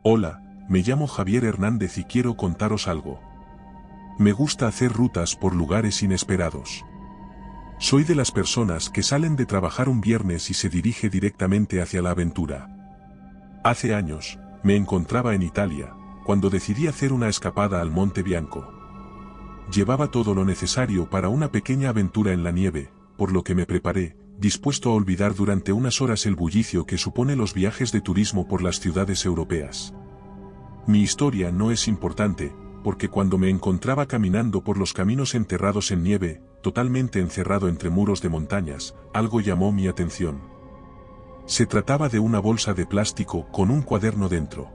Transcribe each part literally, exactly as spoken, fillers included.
Hola, me llamo Javier Hernández y quiero contaros algo. Me gusta hacer rutas por lugares inesperados. Soy de las personas que salen de trabajar un viernes y se dirige directamente hacia la aventura. Hace años, me encontraba en Italia, cuando decidí hacer una escapada al Monte Bianco. Llevaba todo lo necesario para una pequeña aventura en la nieve, por lo que me preparé, dispuesto a olvidar durante unas horas el bullicio que supone los viajes de turismo por las ciudades europeas. Mi historia no es importante, porque cuando me encontraba caminando por los caminos enterrados en nieve, totalmente encerrado entre muros de montañas, algo llamó mi atención. Se trataba de una bolsa de plástico con un cuaderno dentro.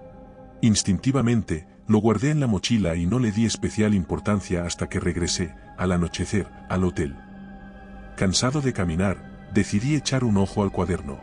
Instintivamente, lo guardé en la mochila y no le di especial importancia hasta que regresé, al anochecer, al hotel. Cansado de caminar, decidí echar un ojo al cuaderno.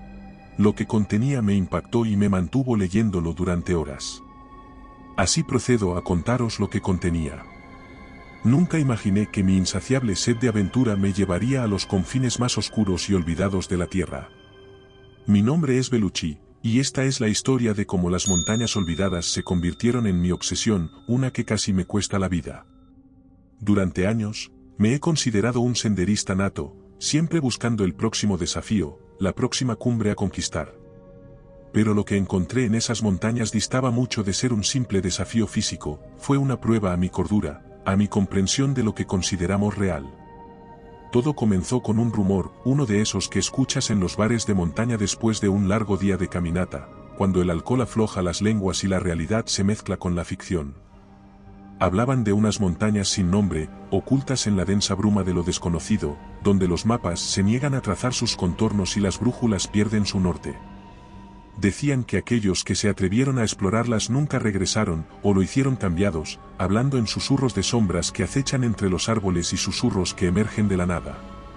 Lo que contenía me impactó y me mantuvo leyéndolo durante horas. Así procedo a contaros lo que contenía. Nunca imaginé que mi insaciable sed de aventura me llevaría a los confines más oscuros y olvidados de la Tierra. Mi nombre es Bellucci, y esta es la historia de cómo las montañas olvidadas se convirtieron en mi obsesión, una que casi me cuesta la vida. Durante años, me he considerado un senderista nato, siempre buscando el próximo desafío, la próxima cumbre a conquistar. Pero lo que encontré en esas montañas distaba mucho de ser un simple desafío físico, fue una prueba a mi cordura, a mi comprensión de lo que consideramos real. Todo comenzó con un rumor, uno de esos que escuchas en los bares de montaña después de un largo día de caminata, cuando el alcohol afloja las lenguas y la realidad se mezcla con la ficción. Hablaban de unas montañas sin nombre, ocultas en la densa bruma de lo desconocido, donde los mapas se niegan a trazar sus contornos y las brújulas pierden su norte. Decían que aquellos que se atrevieron a explorarlas nunca regresaron, o lo hicieron cambiados, hablando en susurros de sombras que acechan entre los árboles y susurros que emergen de la nada.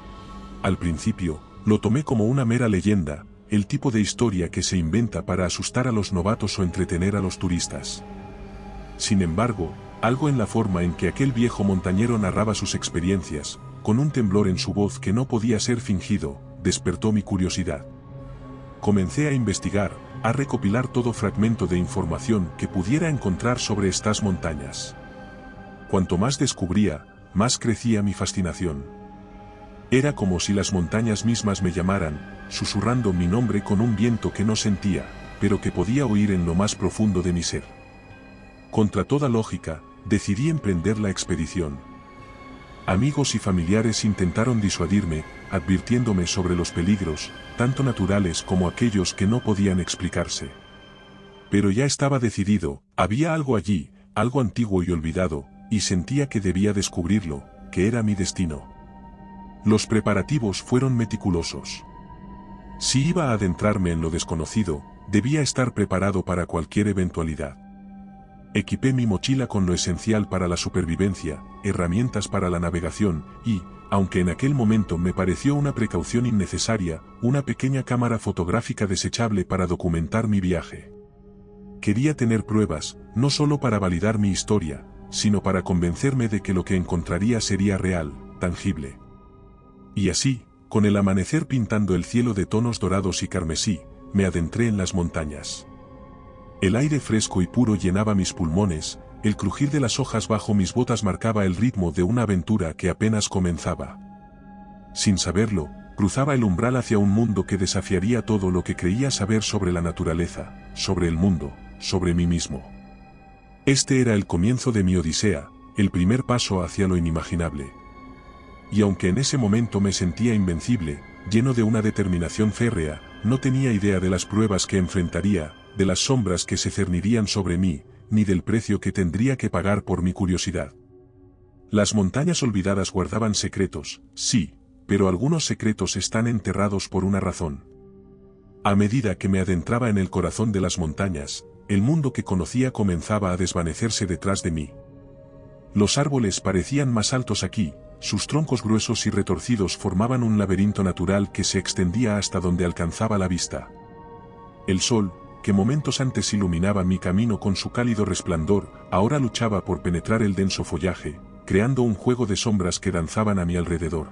Al principio, lo tomé como una mera leyenda, el tipo de historia que se inventa para asustar a los novatos o entretener a los turistas. Sin embargo, algo en la forma en que aquel viejo montañero narraba sus experiencias, con un temblor en su voz que no podía ser fingido, despertó mi curiosidad. Comencé a investigar, a recopilar todo fragmento de información que pudiera encontrar sobre estas montañas. Cuanto más descubría, más crecía mi fascinación. Era como si las montañas mismas me llamaran, susurrando mi nombre con un viento que no sentía, pero que podía oír en lo más profundo de mi ser. Contra toda lógica, decidí emprender la expedición. Amigos y familiares intentaron disuadirme, advirtiéndome sobre los peligros, tanto naturales como aquellos que no podían explicarse. Pero ya estaba decidido, había algo allí, algo antiguo y olvidado, y sentía que debía descubrirlo, que era mi destino. Los preparativos fueron meticulosos. Si iba a adentrarme en lo desconocido, debía estar preparado para cualquier eventualidad. Equipé mi mochila con lo esencial para la supervivencia, herramientas para la navegación y, aunque en aquel momento me pareció una precaución innecesaria, una pequeña cámara fotográfica desechable para documentar mi viaje. Quería tener pruebas, no solo para validar mi historia, sino para convencerme de que lo que encontraría sería real, tangible. Y así, con el amanecer pintando el cielo de tonos dorados y carmesí, me adentré en las montañas. El aire fresco y puro llenaba mis pulmones, el crujir de las hojas bajo mis botas marcaba el ritmo de una aventura que apenas comenzaba. Sin saberlo, cruzaba el umbral hacia un mundo que desafiaría todo lo que creía saber sobre la naturaleza, sobre el mundo, sobre mí mismo. Este era el comienzo de mi odisea, el primer paso hacia lo inimaginable. Y aunque en ese momento me sentía invencible, lleno de una determinación férrea, no tenía idea de las pruebas que enfrentaría, de las sombras que se cernirían sobre mí, ni del precio que tendría que pagar por mi curiosidad. Las montañas olvidadas guardaban secretos, sí, pero algunos secretos están enterrados por una razón. A medida que me adentraba en el corazón de las montañas, el mundo que conocía comenzaba a desvanecerse detrás de mí. Los árboles parecían más altos aquí, sus troncos gruesos y retorcidos formaban un laberinto natural que se extendía hasta donde alcanzaba la vista. El sol, que momentos antes iluminaba mi camino con su cálido resplandor, ahora luchaba por penetrar el denso follaje, creando un juego de sombras que danzaban a mi alrededor.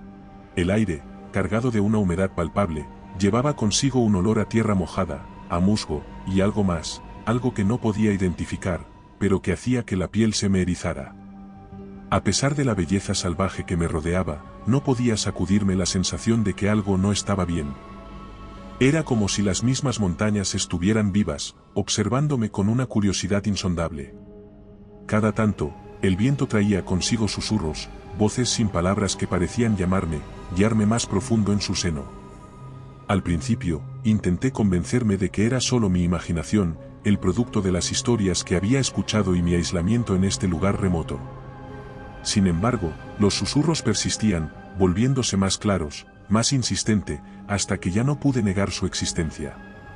El aire, cargado de una humedad palpable, llevaba consigo un olor a tierra mojada, a musgo, y algo más, algo que no podía identificar, pero que hacía que la piel se me erizara. A pesar de la belleza salvaje que me rodeaba, no podía sacudirme la sensación de que algo no estaba bien. Era como si las mismas montañas estuvieran vivas, observándome con una curiosidad insondable. Cada tanto, el viento traía consigo susurros, voces sin palabras que parecían llamarme, guiarme más profundo en su seno. Al principio, intenté convencerme de que era solo mi imaginación, el producto de las historias que había escuchado y mi aislamiento en este lugar remoto. Sin embargo, los susurros persistían, volviéndose más claros, más insistente, hasta que ya no pude negar su existencia.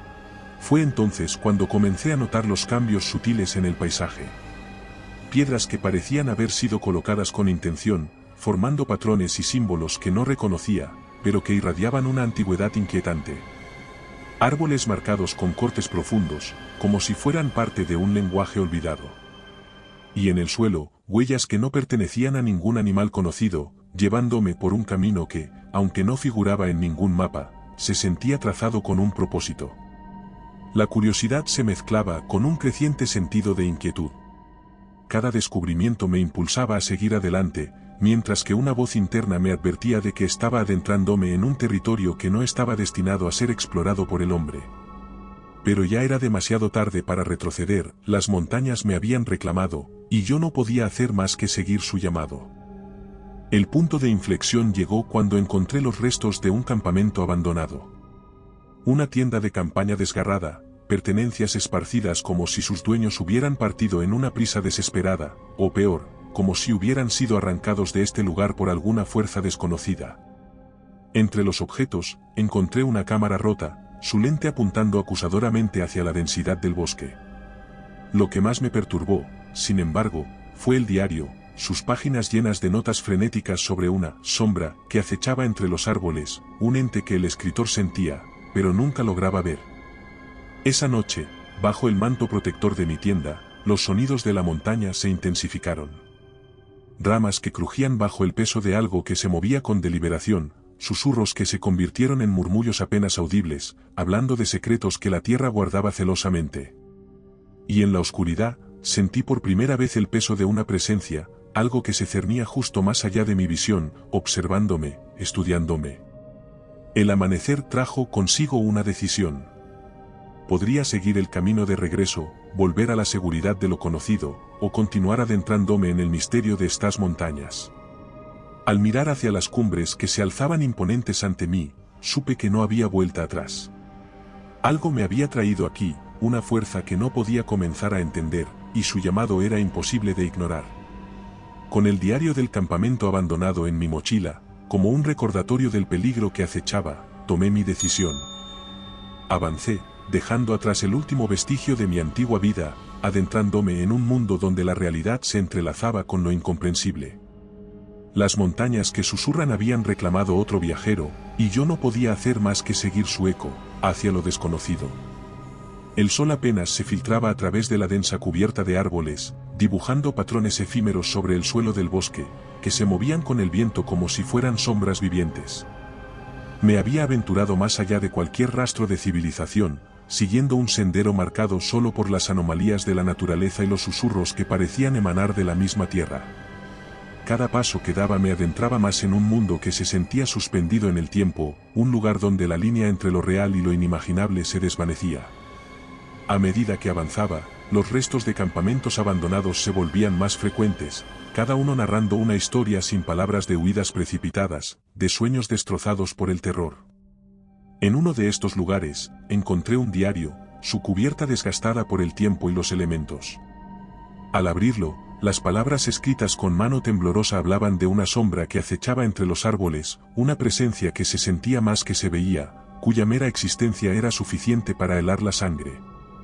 Fue entonces cuando comencé a notar los cambios sutiles en el paisaje. Piedras que parecían haber sido colocadas con intención, formando patrones y símbolos que no reconocía, pero que irradiaban una antigüedad inquietante. Árboles marcados con cortes profundos, como si fueran parte de un lenguaje olvidado. Y en el suelo, huellas que no pertenecían a ningún animal conocido, llevándome por un camino que, aunque no figuraba en ningún mapa, se sentía trazado con un propósito. La curiosidad se mezclaba con un creciente sentido de inquietud. Cada descubrimiento me impulsaba a seguir adelante, mientras que una voz interna me advertía de que estaba adentrándome en un territorio que no estaba destinado a ser explorado por el hombre. Pero ya era demasiado tarde para retroceder, las montañas me habían reclamado, y yo no podía hacer más que seguir su llamado. El punto de inflexión llegó cuando encontré los restos de un campamento abandonado. Una tienda de campaña desgarrada, pertenencias esparcidas como si sus dueños hubieran partido en una prisa desesperada, o peor, como si hubieran sido arrancados de este lugar por alguna fuerza desconocida. Entre los objetos, encontré una cámara rota, su lente apuntando acusadoramente hacia la densidad del bosque. Lo que más me perturbó, sin embargo, fue el diario, sus páginas llenas de notas frenéticas sobre una sombra que acechaba entre los árboles, un ente que el escritor sentía, pero nunca lograba ver. Esa noche, bajo el manto protector de mi tienda, los sonidos de la montaña se intensificaron. Ramas que crujían bajo el peso de algo que se movía con deliberación, susurros que se convirtieron en murmullos apenas audibles, hablando de secretos que la tierra guardaba celosamente. Y en la oscuridad, sentí por primera vez el peso de una presencia, algo que se cernía justo más allá de mi visión, observándome, estudiándome. El amanecer trajo consigo una decisión. Podría seguir el camino de regreso, volver a la seguridad de lo conocido, o continuar adentrándome en el misterio de estas montañas. Al mirar hacia las cumbres que se alzaban imponentes ante mí, supe que no había vuelta atrás. Algo me había traído aquí, una fuerza que no podía comenzar a entender, y su llamado era imposible de ignorar. Con el diario del campamento abandonado en mi mochila, como un recordatorio del peligro que acechaba, tomé mi decisión. Avancé, dejando atrás el último vestigio de mi antigua vida, adentrándome en un mundo donde la realidad se entrelazaba con lo incomprensible. Las montañas que susurran habían reclamado otro viajero, y yo no podía hacer más que seguir su eco, hacia lo desconocido. El sol apenas se filtraba a través de la densa cubierta de árboles, dibujando patrones efímeros sobre el suelo del bosque, que se movían con el viento como si fueran sombras vivientes. Me había aventurado más allá de cualquier rastro de civilización, siguiendo un sendero marcado solo por las anomalías de la naturaleza y los susurros que parecían emanar de la misma tierra. Cada paso que daba me adentraba más en un mundo que se sentía suspendido en el tiempo, un lugar donde la línea entre lo real y lo inimaginable se desvanecía. A medida que avanzaba, los restos de campamentos abandonados se volvían más frecuentes, cada uno narrando una historia sin palabras de huidas precipitadas, de sueños destrozados por el terror. En uno de estos lugares, encontré un diario, su cubierta desgastada por el tiempo y los elementos. Al abrirlo, las palabras escritas con mano temblorosa hablaban de una sombra que acechaba entre los árboles, una presencia que se sentía más que se veía, cuya mera existencia era suficiente para helar la sangre.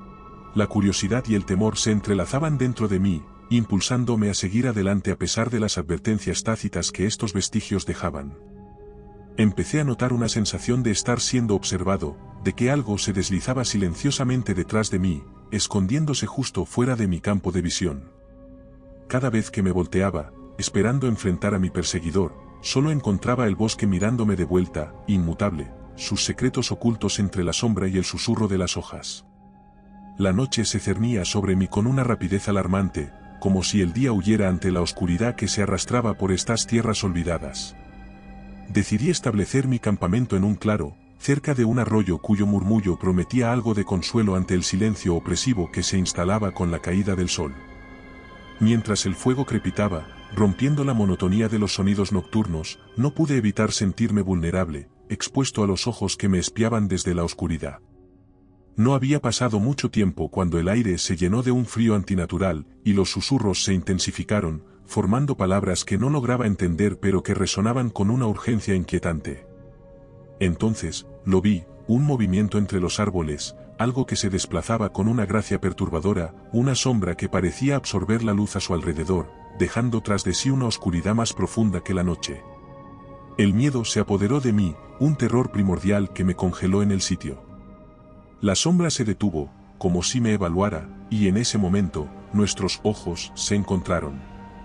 La curiosidad y el temor se entrelazaban dentro de mí, impulsándome a seguir adelante a pesar de las advertencias tácitas que estos vestigios dejaban. Empecé a notar una sensación de estar siendo observado, de que algo se deslizaba silenciosamente detrás de mí, escondiéndose justo fuera de mi campo de visión. Cada vez que me volteaba, esperando enfrentar a mi perseguidor, solo encontraba el bosque mirándome de vuelta, inmutable, sus secretos ocultos entre la sombra y el susurro de las hojas. La noche se cernía sobre mí con una rapidez alarmante, como si el día huyera ante la oscuridad que se arrastraba por estas tierras olvidadas. Decidí establecer mi campamento en un claro, cerca de un arroyo cuyo murmullo prometía algo de consuelo ante el silencio opresivo que se instalaba con la caída del sol. Mientras el fuego crepitaba, rompiendo la monotonía de los sonidos nocturnos, no pude evitar sentirme vulnerable, expuesto a los ojos que me espiaban desde la oscuridad. No había pasado mucho tiempo cuando el aire se llenó de un frío antinatural, y los susurros se intensificaron, formando palabras que no lograba entender pero que resonaban con una urgencia inquietante. Entonces, lo vi, un movimiento entre los árboles, algo que se desplazaba con una gracia perturbadora, una sombra que parecía absorber la luz a su alrededor, dejando tras de sí una oscuridad más profunda que la noche. El miedo se apoderó de mí, un terror primordial que me congeló en el sitio. La sombra se detuvo, como si me evaluara, y en ese momento, nuestros ojos se encontraron.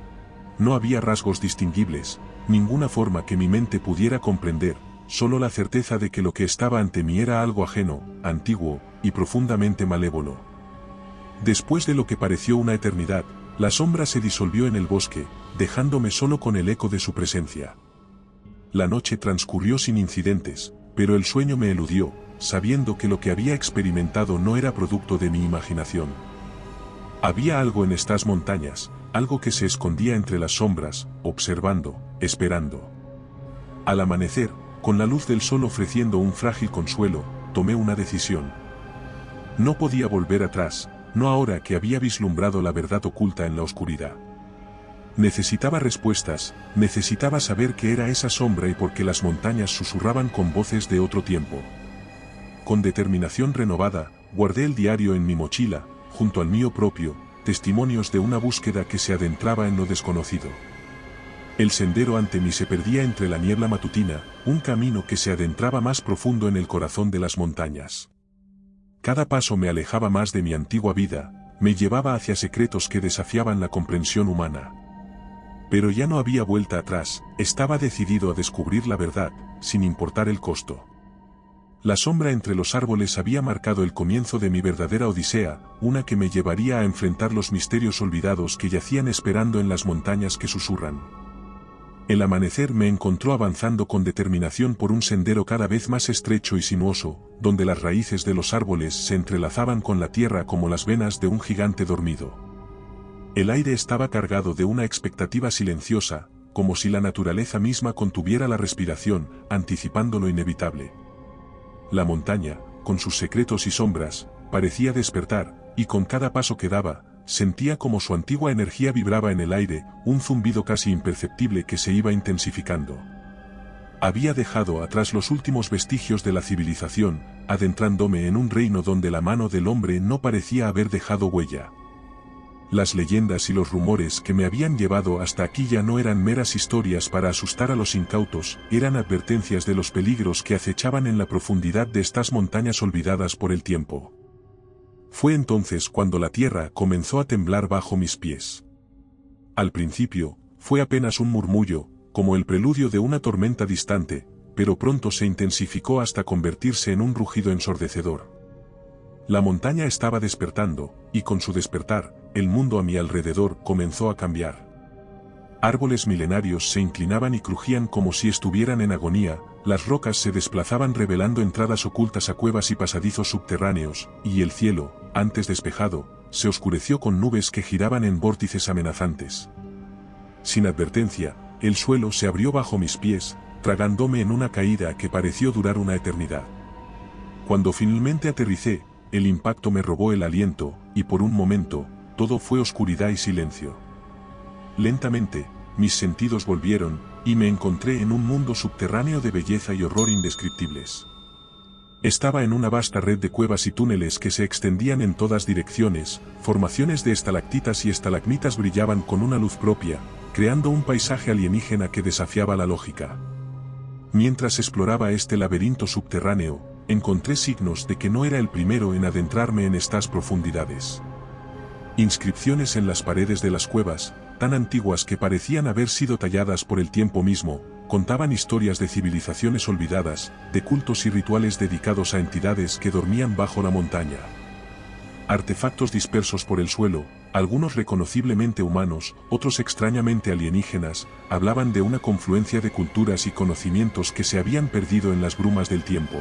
No había rasgos distinguibles, ninguna forma que mi mente pudiera comprender, solo la certeza de que lo que estaba ante mí era algo ajeno, antiguo, y profundamente malévolo. Después de lo que pareció una eternidad, la sombra se disolvió en el bosque, dejándome solo con el eco de su presencia. La noche transcurrió sin incidentes, pero el sueño me eludió, sabiendo que lo que había experimentado no era producto de mi imaginación. Había algo en estas montañas, algo que se escondía entre las sombras, observando, esperando. Al amanecer, con la luz del sol ofreciendo un frágil consuelo, tomé una decisión. No podía volver atrás, no ahora que había vislumbrado la verdad oculta en la oscuridad. Necesitaba respuestas, necesitaba saber qué era esa sombra y por qué las montañas susurraban con voces de otro tiempo. Con determinación renovada, guardé el diario en mi mochila, junto al mío propio, testimonios de una búsqueda que se adentraba en lo desconocido. El sendero ante mí se perdía entre la niebla matutina, un camino que se adentraba más profundo en el corazón de las montañas. Cada paso me alejaba más de mi antigua vida, me llevaba hacia secretos que desafiaban la comprensión humana. Pero ya no había vuelta atrás, estaba decidido a descubrir la verdad, sin importar el costo. La sombra entre los árboles había marcado el comienzo de mi verdadera odisea, una que me llevaría a enfrentar los misterios olvidados que yacían esperando en las montañas que susurran. El amanecer me encontró avanzando con determinación por un sendero cada vez más estrecho y sinuoso, donde las raíces de los árboles se entrelazaban con la tierra como las venas de un gigante dormido. El aire estaba cargado de una expectativa silenciosa, como si la naturaleza misma contuviera la respiración, anticipando lo inevitable. La montaña, con sus secretos y sombras, parecía despertar, y con cada paso que daba, sentía como su antigua energía vibraba en el aire, un zumbido casi imperceptible que se iba intensificando. Había dejado atrás los últimos vestigios de la civilización, adentrándome en un reino donde la mano del hombre no parecía haber dejado huella. Las leyendas y los rumores que me habían llevado hasta aquí ya no eran meras historias para asustar a los incautos, eran advertencias de los peligros que acechaban en la profundidad de estas montañas olvidadas por el tiempo. Fue entonces cuando la tierra comenzó a temblar bajo mis pies. Al principio, fue apenas un murmullo, como el preludio de una tormenta distante, pero pronto se intensificó hasta convertirse en un rugido ensordecedor. La montaña estaba despertando, y con su despertar, el mundo a mi alrededor comenzó a cambiar. Árboles milenarios se inclinaban y crujían como si estuvieran en agonía, las rocas se desplazaban revelando entradas ocultas a cuevas y pasadizos subterráneos, y el cielo, antes despejado, se oscureció con nubes que giraban en vórtices amenazantes. Sin advertencia, el suelo se abrió bajo mis pies, tragándome en una caída que pareció durar una eternidad. Cuando finalmente aterricé, el impacto me robó el aliento, y por un momento, todo fue oscuridad y silencio. Lentamente, mis sentidos volvieron, y me encontré en un mundo subterráneo de belleza y horror indescriptibles. Estaba en una vasta red de cuevas y túneles que se extendían en todas direcciones, formaciones de estalactitas y estalagmitas brillaban con una luz propia, creando un paisaje alienígena que desafiaba la lógica. Mientras exploraba este laberinto subterráneo, encontré signos de que no era el primero en adentrarme en estas profundidades. Inscripciones en las paredes de las cuevas, tan antiguas que parecían haber sido talladas por el tiempo mismo, contaban historias de civilizaciones olvidadas, de cultos y rituales dedicados a entidades que dormían bajo la montaña. artefactos dispersos por el suelo, algunos reconociblemente humanos, otros extrañamente alienígenas, hablaban de una confluencia de culturas y conocimientos que se habían perdido en las brumas del tiempo.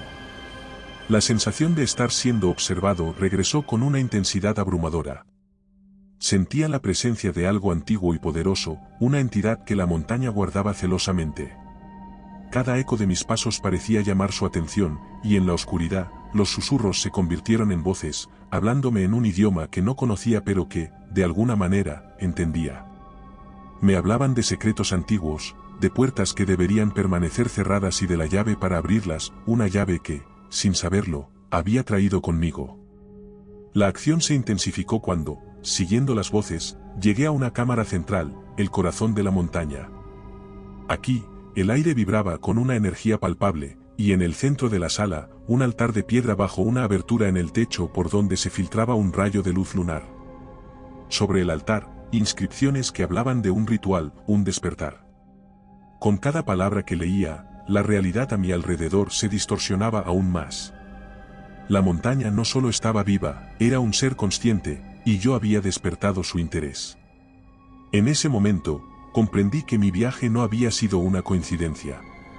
La sensación de estar siendo observado regresó con una intensidad abrumadora. Sentía la presencia de algo antiguo y poderoso, una entidad que la montaña guardaba celosamente. Cada eco de mis pasos parecía llamar su atención, y en la oscuridad, los susurros se convirtieron en voces, hablándome en un idioma que no conocía pero que, de alguna manera, entendía. Me hablaban de secretos antiguos, de puertas que deberían permanecer cerradas y de la llave para abrirlas, una llave que, sin saberlo, había traído conmigo. La acción se intensificó cuando, siguiendo las voces, llegué a una cámara central, el corazón de la montaña. Aquí, el aire vibraba con una energía palpable, y en el centro de la sala, un altar de piedra bajo una abertura en el techo por donde se filtraba un rayo de luz lunar. Sobre el altar, inscripciones que hablaban de un ritual, un despertar. Con cada palabra que leía, la realidad a mi alrededor se distorsionaba aún más. La montaña no solo estaba viva, era un ser consciente, y yo había despertado su interés. En ese momento, comprendí que mi viaje no había sido una coincidencia.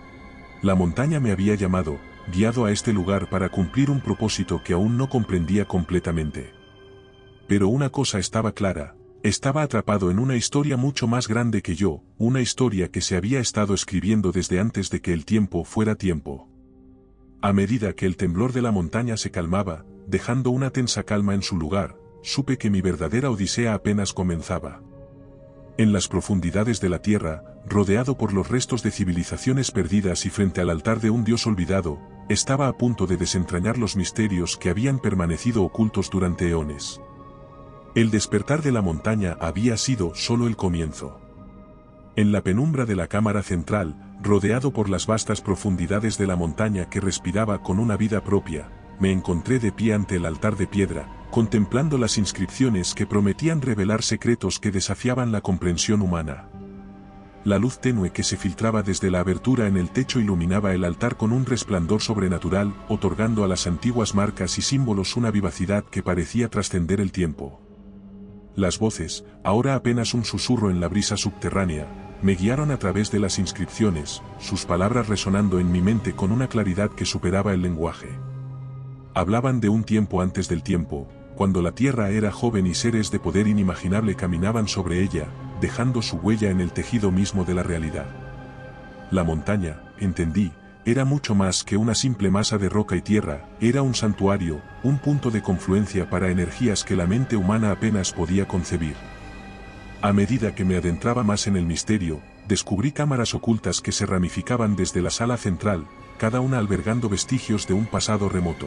La montaña me había llamado, guiado a este lugar para cumplir un propósito que aún no comprendía completamente. Pero una cosa estaba clara, estaba atrapado en una historia mucho más grande que yo, una historia que se había estado escribiendo desde antes de que el tiempo fuera tiempo. A medida que el temblor de la montaña se calmaba, dejando una tensa calma en su lugar, supe que mi verdadera odisea apenas comenzaba. En las profundidades de la tierra, rodeado por los restos de civilizaciones perdidas y frente al altar de un dios olvidado, estaba a punto de desentrañar los misterios que habían permanecido ocultos durante eones. El despertar de la montaña había sido solo el comienzo. En la penumbra de la cámara central, rodeado por las vastas profundidades de la montaña que respiraba con una vida propia, me encontré de pie ante el altar de piedra, contemplando las inscripciones que prometían revelar secretos que desafiaban la comprensión humana. La luz tenue que se filtraba desde la abertura en el techo iluminaba el altar con un resplandor sobrenatural, otorgando a las antiguas marcas y símbolos una vivacidad que parecía trascender el tiempo. Las voces, ahora apenas un susurro en la brisa subterránea, me guiaron a través de las inscripciones, sus palabras resonando en mi mente con una claridad que superaba el lenguaje. Hablaban de un tiempo antes del tiempo, cuando la tierra era joven y seres de poder inimaginable caminaban sobre ella, dejando su huella en el tejido mismo de la realidad. La montaña, entendí, era mucho más que una simple masa de roca y tierra, era un santuario, un punto de confluencia para energías que la mente humana apenas podía concebir. A medida que me adentraba más en el misterio, descubrí cámaras ocultas que se ramificaban desde la sala central, cada una albergando vestigios de un pasado remoto.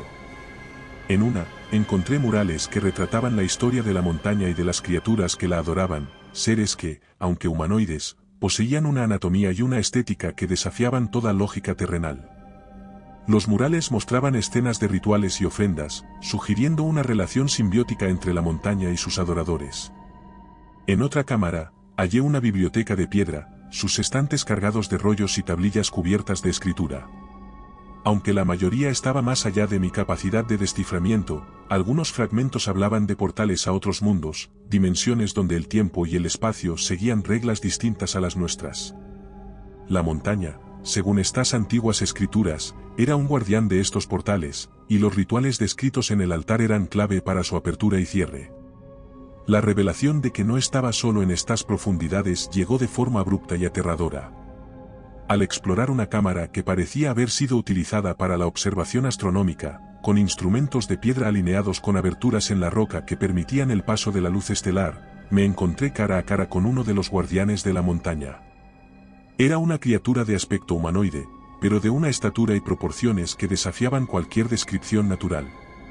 En una, encontré murales que retrataban la historia de la montaña y de las criaturas que la adoraban, seres que, aunque humanoides, poseían una anatomía y una estética que desafiaban toda lógica terrenal. Los murales mostraban escenas de rituales y ofrendas, sugiriendo una relación simbiótica entre la montaña y sus adoradores. En otra cámara, hallé una biblioteca de piedra, sus estantes cargados de rollos y tablillas cubiertas de escritura. Aunque la mayoría estaba más allá de mi capacidad de desciframiento, algunos fragmentos hablaban de portales a otros mundos, dimensiones donde el tiempo y el espacio seguían reglas distintas a las nuestras. La montaña, según estas antiguas escrituras, era un guardián de estos portales, y los rituales descritos en el altar eran clave para su apertura y cierre. La revelación de que no estaba solo en estas profundidades llegó de forma abrupta y aterradora. Al explorar una cámara que parecía haber sido utilizada para la observación astronómica, con instrumentos de piedra alineados con aberturas en la roca que permitían el paso de la luz estelar, me encontré cara a cara con uno de los guardianes de la montaña. Era una criatura de aspecto humanoide, pero de una estatura y proporciones que desafiaban cualquier descripción natural.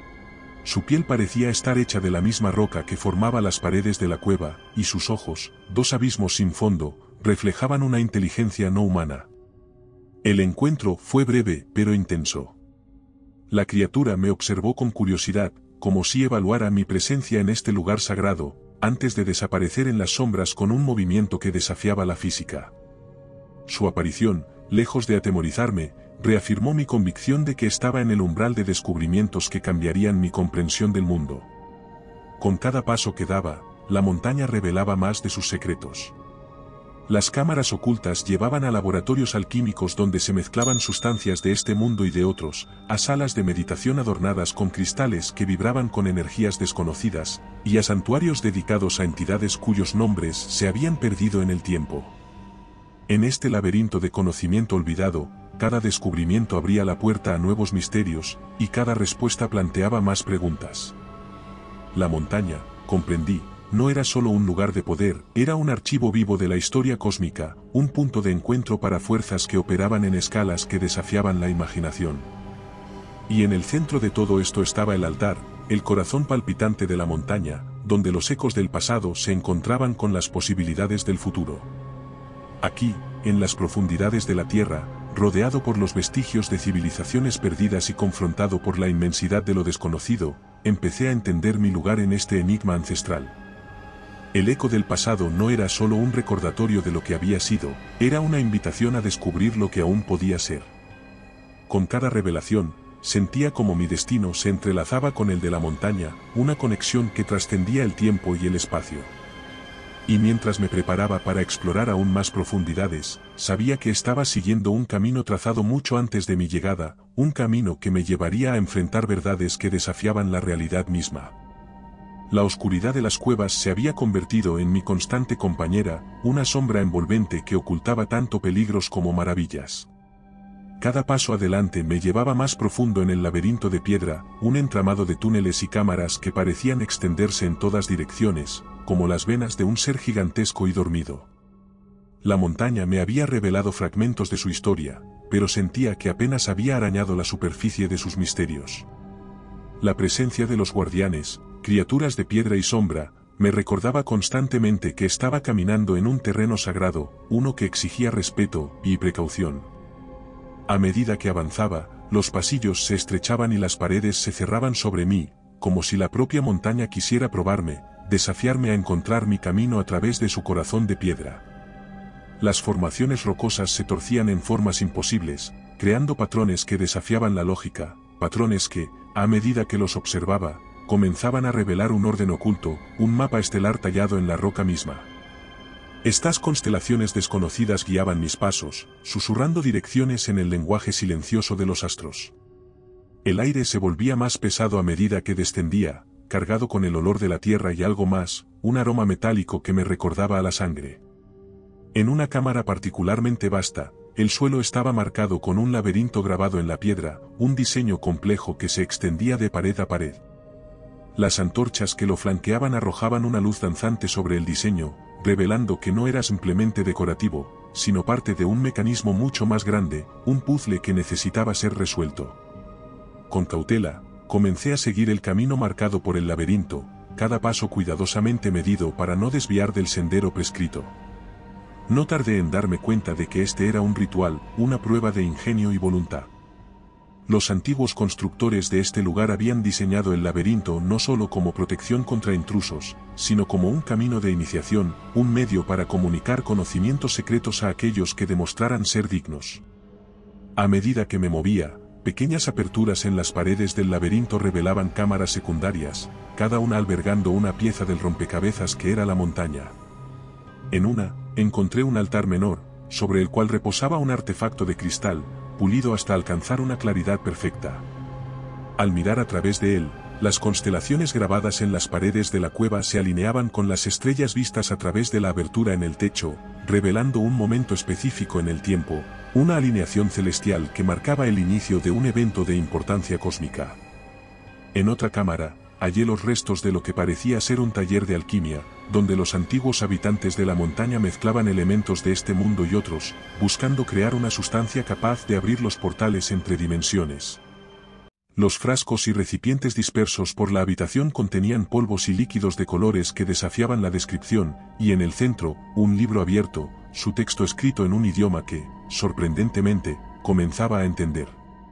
Su piel parecía estar hecha de la misma roca que formaba las paredes de la cueva, y sus ojos, dos abismos sin fondo, reflejaban una inteligencia no humana. El encuentro fue breve pero intenso. La criatura me observó con curiosidad, como si evaluara mi presencia en este lugar sagrado, antes de desaparecer en las sombras con un movimiento que desafiaba la física. Su aparición, lejos de atemorizarme, reafirmó mi convicción de que estaba en el umbral de descubrimientos que cambiarían mi comprensión del mundo. Con cada paso que daba, la montaña revelaba más de sus secretos. Las cámaras ocultas llevaban a laboratorios alquímicos donde se mezclaban sustancias de este mundo y de otros, a salas de meditación adornadas con cristales que vibraban con energías desconocidas, y a santuarios dedicados a entidades cuyos nombres se habían perdido en el tiempo. En este laberinto de conocimiento olvidado, cada descubrimiento abría la puerta a nuevos misterios, y cada respuesta planteaba más preguntas. La montaña, comprendí, no era solo un lugar de poder, era un archivo vivo de la historia cósmica, un punto de encuentro para fuerzas que operaban en escalas que desafiaban la imaginación. Y en el centro de todo esto estaba el altar, el corazón palpitante de la montaña, donde los ecos del pasado se encontraban con las posibilidades del futuro. Aquí, en las profundidades de la tierra, rodeado por los vestigios de civilizaciones perdidas y confrontado por la inmensidad de lo desconocido, empecé a entender mi lugar en este enigma ancestral. El eco del pasado no era solo un recordatorio de lo que había sido, era una invitación a descubrir lo que aún podía ser. Con cada revelación, sentía como mi destino se entrelazaba con el de la montaña, una conexión que trascendía el tiempo y el espacio. Y mientras me preparaba para explorar aún más profundidades, sabía que estaba siguiendo un camino trazado mucho antes de mi llegada, un camino que me llevaría a enfrentar verdades que desafiaban la realidad misma. La oscuridad de las cuevas se había convertido en mi constante compañera, una sombra envolvente que ocultaba tanto peligros como maravillas. Cada paso adelante me llevaba más profundo en el laberinto de piedra, un entramado de túneles y cámaras que parecían extenderse en todas direcciones, como las venas de un ser gigantesco y dormido. La montaña me había revelado fragmentos de su historia, pero sentía que apenas había arañado la superficie de sus misterios. La presencia de los guardianes, criaturas de piedra y sombra, me recordaba constantemente que estaba caminando en un terreno sagrado, uno que exigía respeto y precaución. A medida que avanzaba, los pasillos se estrechaban y las paredes se cerraban sobre mí, como si la propia montaña quisiera probarme, desafiarme a encontrar mi camino a través de su corazón de piedra. Las formaciones rocosas se torcían en formas imposibles, creando patrones que desafiaban la lógica, patrones que, a medida que los observaba, comenzaban a revelar un orden oculto, un mapa estelar tallado en la roca misma. Estas constelaciones desconocidas guiaban mis pasos, susurrando direcciones en el lenguaje silencioso de los astros. El aire se volvía más pesado a medida que descendía, cargado con el olor de la tierra y algo más, un aroma metálico que me recordaba a la sangre. En una cámara particularmente vasta, el suelo estaba marcado con un laberinto grabado en la piedra, un diseño complejo que se extendía de pared a pared. Las antorchas que lo flanqueaban arrojaban una luz danzante sobre el diseño, revelando que no era simplemente decorativo, sino parte de un mecanismo mucho más grande, un puzzle que necesitaba ser resuelto. Con cautela, comencé a seguir el camino marcado por el laberinto, cada paso cuidadosamente medido para no desviar del sendero prescrito. No tardé en darme cuenta de que este era un ritual, una prueba de ingenio y voluntad. Los antiguos constructores de este lugar habían diseñado el laberinto no solo como protección contra intrusos, sino como un camino de iniciación, un medio para comunicar conocimientos secretos a aquellos que demostraran ser dignos. A medida que me movía, pequeñas aperturas en las paredes del laberinto revelaban cámaras secundarias, cada una albergando una pieza del rompecabezas que era la montaña. En una, encontré un altar menor, sobre el cual reposaba un artefacto de cristal, pulido hasta alcanzar una claridad perfecta. Al mirar a través de él, las constelaciones grabadas en las paredes de la cueva se alineaban con las estrellas vistas a través de la abertura en el techo, revelando un momento específico en el tiempo, una alineación celestial que marcaba el inicio de un evento de importancia cósmica. En otra cámara, hallé los restos de lo que parecía ser un taller de alquimia, donde los antiguos habitantes de la montaña mezclaban elementos de este mundo y otros, buscando crear una sustancia capaz de abrir los portales entre dimensiones. Los frascos y recipientes dispersos por la habitación contenían polvos y líquidos de colores que desafiaban la descripción, y en el centro, un libro abierto, su texto escrito en un idioma que, sorprendentemente, comenzaba a entender.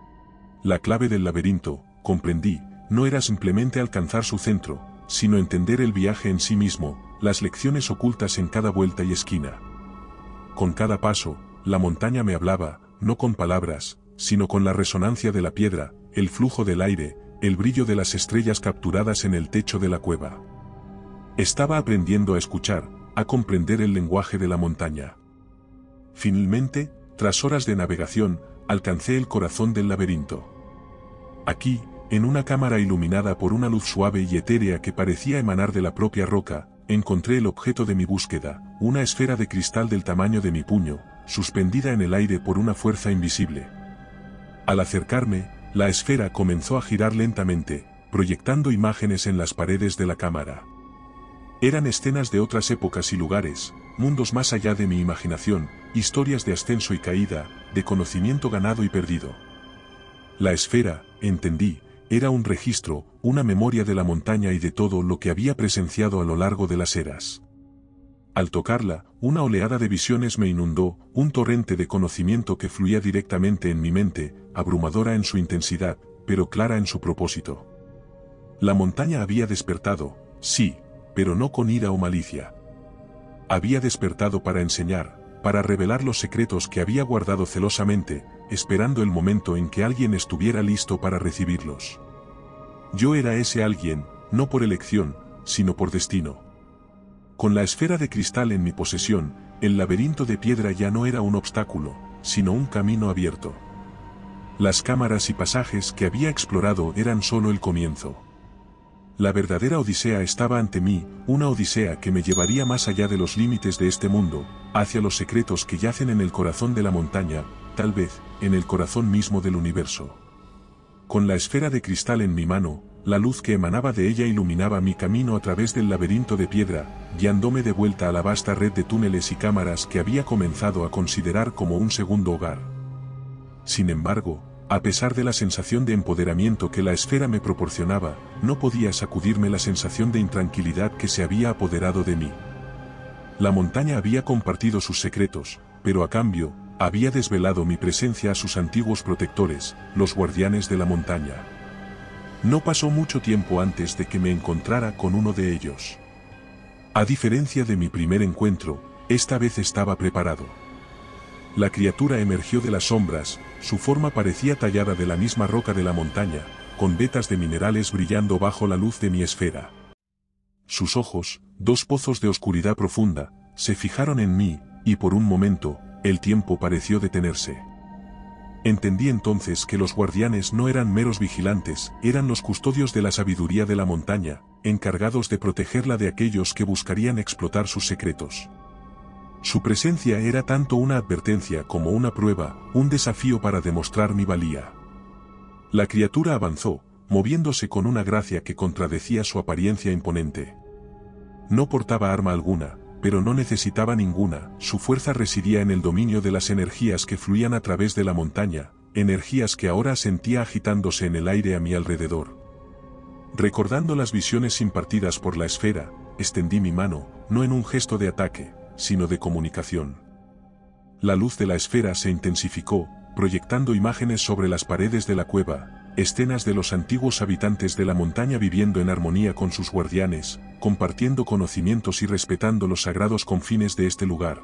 La clave del laberinto, comprendí, no era simplemente alcanzar su centro, sino entender el viaje en sí mismo, las lecciones ocultas en cada vuelta y esquina. Con cada paso, la montaña me hablaba, no con palabras, sino con la resonancia de la piedra, el flujo del aire, el brillo de las estrellas capturadas en el techo de la cueva. Estaba aprendiendo a escuchar, a comprender el lenguaje de la montaña. Finalmente, tras horas de navegación, alcancé el corazón del laberinto. Aquí, en una cámara iluminada por una luz suave y etérea que parecía emanar de la propia roca, encontré el objeto de mi búsqueda, una esfera de cristal del tamaño de mi puño, suspendida en el aire por una fuerza invisible. Al acercarme, la esfera comenzó a girar lentamente, proyectando imágenes en las paredes de la cámara. Eran escenas de otras épocas y lugares, mundos más allá de mi imaginación, historias de ascenso y caída, de conocimiento ganado y perdido. La esfera, entendí, era un registro, una memoria de la montaña y de todo lo que había presenciado a lo largo de las eras. Al tocarla, una oleada de visiones me inundó, un torrente de conocimiento que fluía directamente en mi mente, abrumadora en su intensidad, pero clara en su propósito. La montaña había despertado, sí, pero no con ira o malicia. Había despertado para enseñar, para revelar los secretos que había guardado celosamente, esperando el momento en que alguien estuviera listo para recibirlos. Yo era ese alguien, no por elección, sino por destino. Con la esfera de cristal en mi posesión, el laberinto de piedra ya no era un obstáculo, sino un camino abierto. Las cámaras y pasajes que había explorado eran solo el comienzo. La verdadera odisea estaba ante mí, una odisea que me llevaría más allá de los límites de este mundo, hacia los secretos que yacen en el corazón de la montaña, tal vez, en el corazón mismo del universo. Con la esfera de cristal en mi mano, la luz que emanaba de ella iluminaba mi camino a través del laberinto de piedra, guiándome de vuelta a la vasta red de túneles y cámaras que había comenzado a considerar como un segundo hogar. Sin embargo, a pesar de la sensación de empoderamiento que la esfera me proporcionaba, no podía sacudirme la sensación de intranquilidad que se había apoderado de mí. La montaña había compartido sus secretos, pero a cambio, había desvelado mi presencia a sus antiguos protectores, los guardianes de la montaña. No pasó mucho tiempo antes de que me encontrara con uno de ellos. A diferencia de mi primer encuentro, esta vez estaba preparado. La criatura emergió de las sombras, su forma parecía tallada de la misma roca de la montaña, con vetas de minerales brillando bajo la luz de mi esfera. Sus ojos, dos pozos de oscuridad profunda, se fijaron en mí, y por un momento, el tiempo pareció detenerse. Entendí entonces que los guardianes no eran meros vigilantes, eran los custodios de la sabiduría de la montaña, encargados de protegerla de aquellos que buscarían explotar sus secretos. Su presencia era tanto una advertencia como una prueba, un desafío para demostrar mi valía. La criatura avanzó, moviéndose con una gracia que contradecía su apariencia imponente. No portaba arma alguna, pero no necesitaba ninguna, su fuerza residía en el dominio de las energías que fluían a través de la montaña, energías que ahora sentía agitándose en el aire a mi alrededor. Recordando las visiones impartidas por la esfera, extendí mi mano, no en un gesto de ataque, sino de comunicación. La luz de la esfera se intensificó, proyectando imágenes sobre las paredes de la cueva, escenas de los antiguos habitantes de la montaña viviendo en armonía con sus guardianes, compartiendo conocimientos y respetando los sagrados confines de este lugar.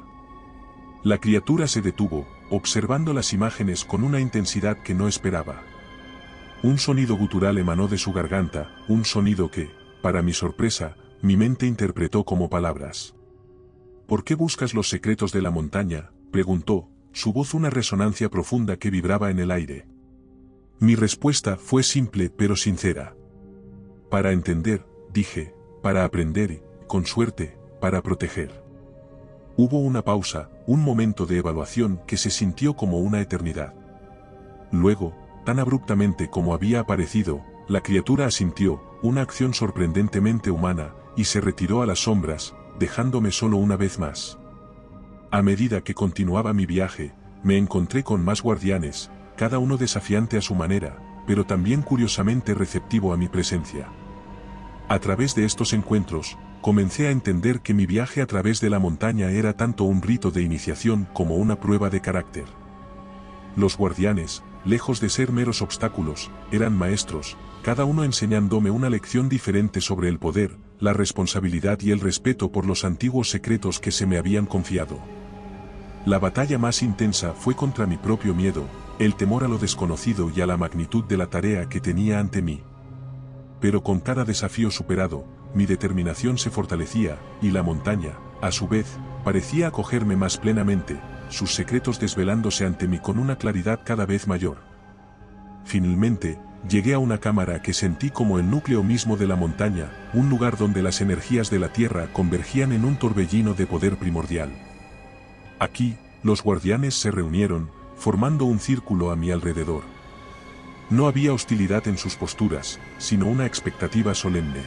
La criatura se detuvo, observando las imágenes con una intensidad que no esperaba. Un sonido gutural emanó de su garganta, un sonido que, para mi sorpresa, mi mente interpretó como palabras. ¿Por qué buscas los secretos de la montaña?, preguntó, su voz una resonancia profunda que vibraba en el aire. Mi respuesta fue simple pero sincera. Para entender, dije, para aprender y, con suerte, para proteger. Hubo una pausa, un momento de evaluación que se sintió como una eternidad. Luego, tan abruptamente como había aparecido, la criatura asintió, una acción sorprendentemente humana, y se retiró a las sombras, dejándome solo una vez más. A medida que continuaba mi viaje, me encontré con más guardianes, cada uno desafiante a su manera, pero también curiosamente receptivo a mi presencia. A través de estos encuentros, comencé a entender que mi viaje a través de la montaña era tanto un rito de iniciación como una prueba de carácter. Los guardianes, lejos de ser meros obstáculos, eran maestros, cada uno enseñándome una lección diferente sobre el poder, la responsabilidad y el respeto por los antiguos secretos que se me habían confiado. La batalla más intensa fue contra mi propio miedo, el temor a lo desconocido y a la magnitud de la tarea que tenía ante mí. pero con cada desafío superado, mi determinación se fortalecía, y la montaña, a su vez, parecía acogerme más plenamente, sus secretos desvelándose ante mí con una claridad cada vez mayor. Finalmente, llegué a una cámara que sentí como el núcleo mismo de la montaña, un lugar donde las energías de la tierra convergían en un torbellino de poder primordial. Aquí, los guardianes se reunieron, formando un círculo a mi alrededor. No había hostilidad en sus posturas, sino una expectativa solemne.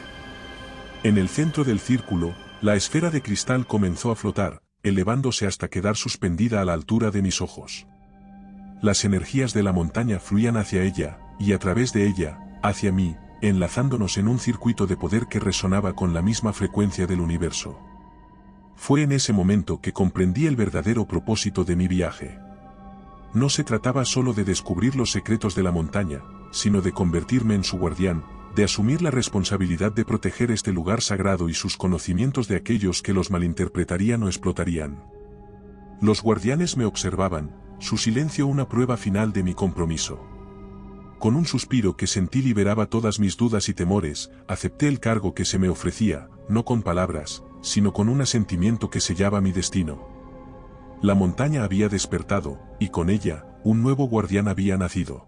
En el centro del círculo, la esfera de cristal comenzó a flotar, elevándose hasta quedar suspendida a la altura de mis ojos. Las energías de la montaña fluían hacia ella, y a través de ella, hacia mí, enlazándonos en un circuito de poder que resonaba con la misma frecuencia del universo. Fue en ese momento que comprendí el verdadero propósito de mi viaje. No se trataba solo de descubrir los secretos de la montaña, sino de convertirme en su guardián, de asumir la responsabilidad de proteger este lugar sagrado y sus conocimientos de aquellos que los malinterpretarían o explotarían. Los guardianes me observaban, su silencio una prueba final de mi compromiso. Con un suspiro que sentí liberaba todas mis dudas y temores, acepté el cargo que se me ofrecía, no con palabras, sino con un asentimiento que sellaba mi destino. La montaña había despertado, y con ella, un nuevo guardián había nacido.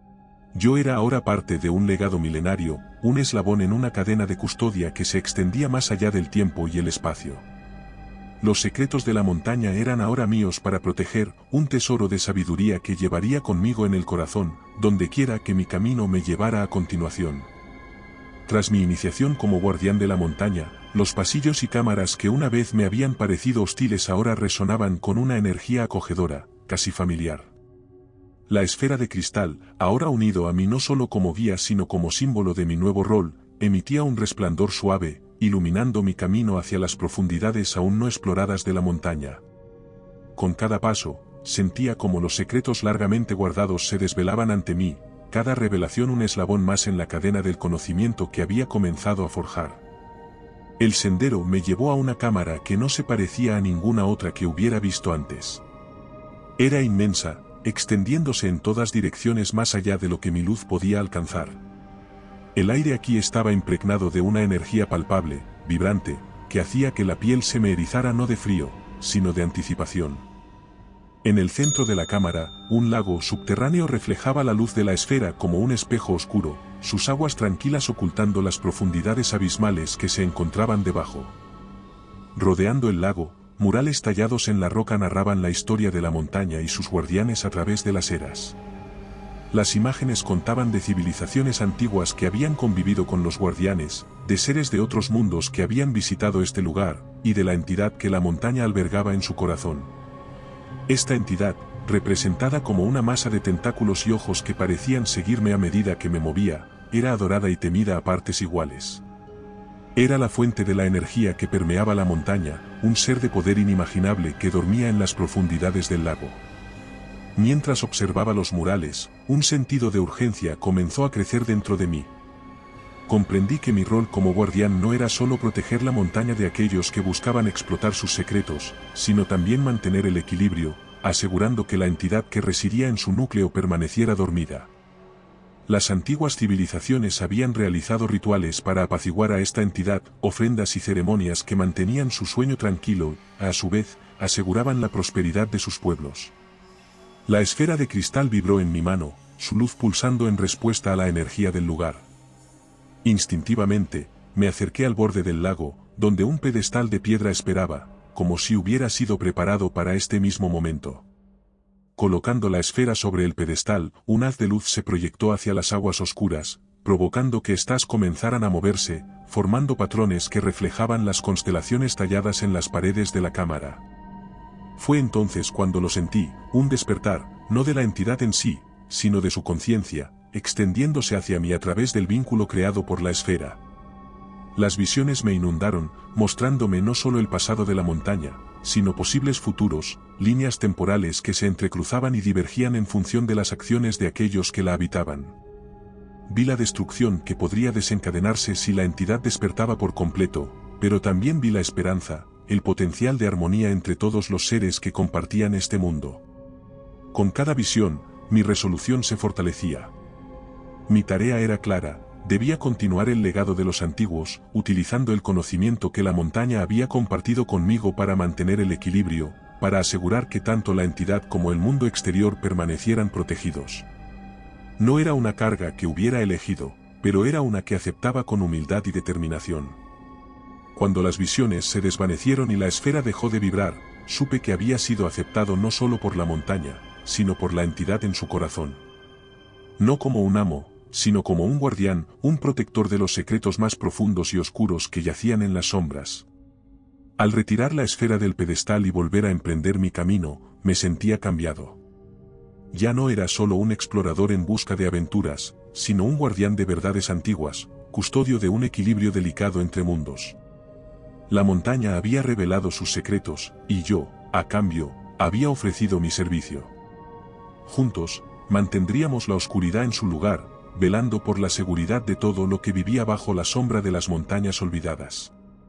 Yo era ahora parte de un legado milenario, un eslabón en una cadena de custodia que se extendía más allá del tiempo y el espacio. Los secretos de la montaña eran ahora míos para proteger, un tesoro de sabiduría que llevaría conmigo en el corazón, dondequiera que mi camino me llevara a continuación. Tras mi iniciación como guardián de la montaña, los pasillos y cámaras que una vez me habían parecido hostiles ahora resonaban con una energía acogedora, casi familiar. La esfera de cristal, ahora unido a mí no solo como guía sino como símbolo de mi nuevo rol, emitía un resplandor suave, iluminando mi camino hacia las profundidades aún no exploradas de la montaña. Con cada paso, sentía como los secretos largamente guardados se desvelaban ante mí, cada revelación un eslabón más en la cadena del conocimiento que había comenzado a forjar. El sendero me llevó a una cámara que no se parecía a ninguna otra que hubiera visto antes. Era inmensa, extendiéndose en todas direcciones más allá de lo que mi luz podía alcanzar. El aire aquí estaba impregnado de una energía palpable, vibrante, que hacía que la piel se me erizara no de frío, sino de anticipación. En el centro de la cámara, un lago subterráneo reflejaba la luz de la esfera como un espejo oscuro, sus aguas tranquilas ocultando las profundidades abismales que se encontraban debajo. Rodeando el lago, murales tallados en la roca narraban la historia de la montaña y sus guardianes a través de las eras. Las imágenes contaban de civilizaciones antiguas que habían convivido con los guardianes, de seres de otros mundos que habían visitado este lugar, y de la entidad que la montaña albergaba en su corazón. Esta entidad, representada como una masa de tentáculos y ojos que parecían seguirme a medida que me movía, era adorada y temida a partes iguales. Era la fuente de la energía que permeaba la montaña, un ser de poder inimaginable que dormía en las profundidades del lago. Mientras observaba los murales, un sentido de urgencia comenzó a crecer dentro de mí. Comprendí que mi rol como guardián no era solo proteger la montaña de aquellos que buscaban explotar sus secretos, sino también mantener el equilibrio, asegurando que la entidad que residía en su núcleo permaneciera dormida. Las antiguas civilizaciones habían realizado rituales para apaciguar a esta entidad, ofrendas y ceremonias que mantenían su sueño tranquilo, a su vez, aseguraban la prosperidad de sus pueblos. La esfera de cristal vibró en mi mano, su luz pulsando en respuesta a la energía del lugar. Instintivamente, me acerqué al borde del lago, donde un pedestal de piedra esperaba, como si hubiera sido preparado para este mismo momento. Colocando la esfera sobre el pedestal, un haz de luz se proyectó hacia las aguas oscuras, provocando que éstas comenzaran a moverse, formando patrones que reflejaban las constelaciones talladas en las paredes de la cámara. Fue entonces cuando lo sentí, un despertar, no de la entidad en sí, sino de su conciencia, extendiéndose hacia mí a través del vínculo creado por la esfera. Las visiones me inundaron, mostrándome no solo el pasado de la montaña, sino posibles futuros, líneas temporales que se entrecruzaban y divergían en función de las acciones de aquellos que la habitaban. Vi la destrucción que podría desencadenarse si la entidad despertaba por completo, pero también vi la esperanza, el potencial de armonía entre todos los seres que compartían este mundo. Con cada visión, mi resolución se fortalecía. Mi tarea era clara, debía continuar el legado de los antiguos, utilizando el conocimiento que la montaña había compartido conmigo para mantener el equilibrio, para asegurar que tanto la entidad como el mundo exterior permanecieran protegidos. No era una carga que hubiera elegido, pero era una que aceptaba con humildad y determinación. Cuando las visiones se desvanecieron y la esfera dejó de vibrar, supe que había sido aceptado no solo por la montaña, sino por la entidad en su corazón. No como un amo, sino como un guardián, un protector de los secretos más profundos y oscuros que yacían en las sombras. Al retirar la esfera del pedestal y volver a emprender mi camino, me sentía cambiado. Ya no era solo un explorador en busca de aventuras, sino un guardián de verdades antiguas, custodio de un equilibrio delicado entre mundos. La montaña había revelado sus secretos, y yo, a cambio, había ofrecido mi servicio. Juntos, mantendríamos la oscuridad en su lugar, velando por la seguridad de todo lo que vivía bajo la sombra de las montañas olvidadas.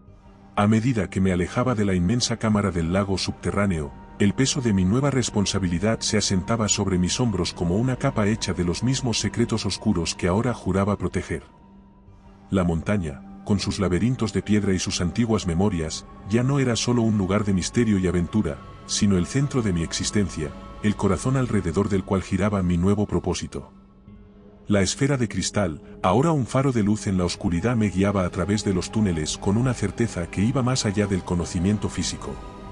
A medida que me alejaba de la inmensa cámara del lago subterráneo, el peso de mi nueva responsabilidad se asentaba sobre mis hombros como una capa hecha de los mismos secretos oscuros que ahora juraba proteger. La montaña, con sus laberintos de piedra y sus antiguas memorias, ya no era solo un lugar de misterio y aventura, sino el centro de mi existencia, el corazón alrededor del cual giraba mi nuevo propósito. La esfera de cristal, ahora un faro de luz en la oscuridad, me guiaba a través de los túneles con una certeza que iba más allá del conocimiento físico.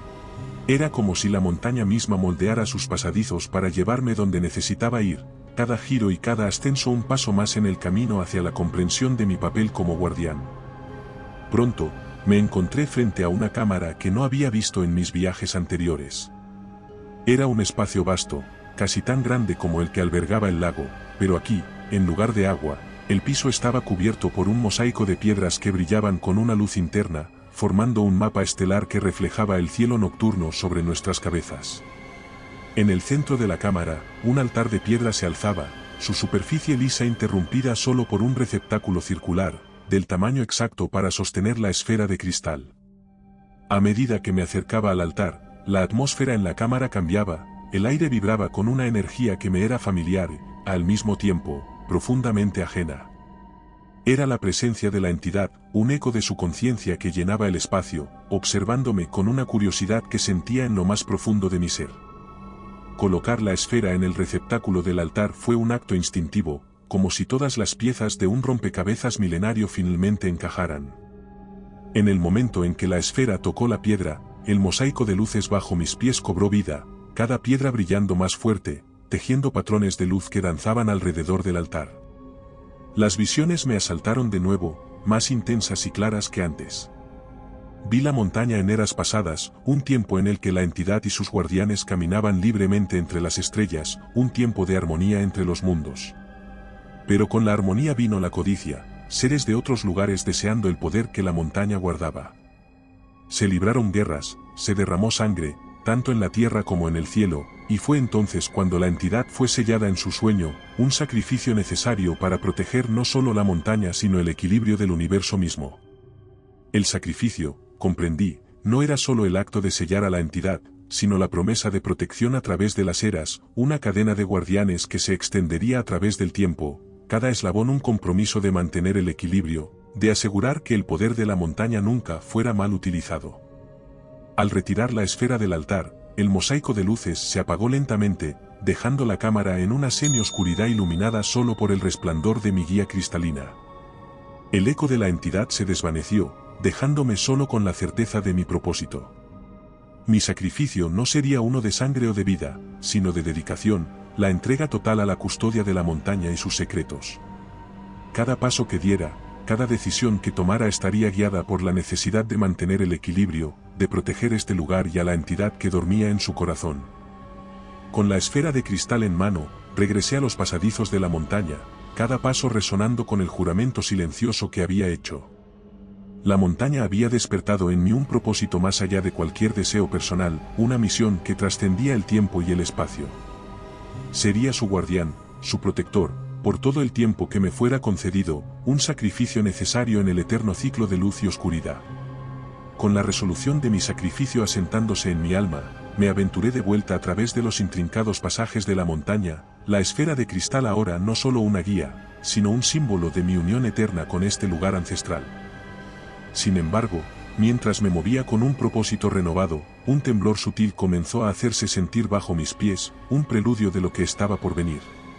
Era como si la montaña misma moldeara sus pasadizos para llevarme donde necesitaba ir, cada giro y cada ascenso un paso más en el camino hacia la comprensión de mi papel como guardián. Pronto, me encontré frente a una cámara que no había visto en mis viajes anteriores. Era un espacio vasto, casi tan grande como el que albergaba el lago, pero aquí, en lugar de agua, el piso estaba cubierto por un mosaico de piedras que brillaban con una luz interna, formando un mapa estelar que reflejaba el cielo nocturno sobre nuestras cabezas. En el centro de la cámara, un altar de piedra se alzaba, su superficie lisa interrumpida solo por un receptáculo circular, del tamaño exacto para sostener la esfera de cristal. A medida que me acercaba al altar, la atmósfera en la cámara cambiaba, el aire vibraba con una energía que me era familiar, al mismo tiempo, profundamente ajena. Era la presencia de la entidad, un eco de su conciencia que llenaba el espacio, observándome con una curiosidad que sentía en lo más profundo de mi ser. Colocar la esfera en el receptáculo del altar fue un acto instintivo, como si todas las piezas de un rompecabezas milenario finalmente encajaran. En el momento en que la esfera tocó la piedra, el mosaico de luces bajo mis pies cobró vida, cada piedra brillando más fuerte, tejiendo patrones de luz que danzaban alrededor del altar. Las visiones me asaltaron de nuevo, más intensas y claras que antes. Vi la montaña en eras pasadas, un tiempo en el que la entidad y sus guardianes caminaban libremente entre las estrellas, un tiempo de armonía entre los mundos. Pero con la armonía vino la codicia, seres de otros lugares deseando el poder que la montaña guardaba. Se libraron guerras, se derramó sangre, tanto en la tierra como en el cielo, y fue entonces cuando la entidad fue sellada en su sueño, un sacrificio necesario para proteger no solo la montaña sino el equilibrio del universo mismo. El sacrificio, comprendí, no era solo el acto de sellar a la entidad, sino la promesa de protección a través de las eras, una cadena de guardianes que se extendería a través del tiempo, cada eslabón un compromiso de mantener el equilibrio, de asegurar que el poder de la montaña nunca fuera mal utilizado. Al retirar la esfera del altar, el mosaico de luces se apagó lentamente, dejando la cámara en una semi-oscuridad iluminada solo por el resplandor de mi guía cristalina. El eco de la entidad se desvaneció, dejándome solo con la certeza de mi propósito. Mi sacrificio no sería uno de sangre o de vida, sino de dedicación, la entrega total a la custodia de la montaña y sus secretos. Cada paso que diera, cada decisión que tomara estaría guiada por la necesidad de mantener el equilibrio, de proteger este lugar y a la entidad que dormía en su corazón. Con la esfera de cristal en mano, regresé a los pasadizos de la montaña, cada paso resonando con el juramento silencioso que había hecho. La montaña había despertado en mí un propósito más allá de cualquier deseo personal, una misión que trascendía el tiempo y el espacio. Sería su guardián, su protector, por todo el tiempo que me fuera concedido, un sacrificio necesario en el eterno ciclo de luz y oscuridad. Con la resolución de mi sacrificio asentándose en mi alma, me aventuré de vuelta a través de los intrincados pasajes de la montaña, la esfera de cristal ahora no solo una guía, sino un símbolo de mi unión eterna con este lugar ancestral. Sin embargo, mientras me movía con un propósito renovado, un temblor sutil comenzó a hacerse sentir bajo mis pies, un preludio de lo que estaba por venir.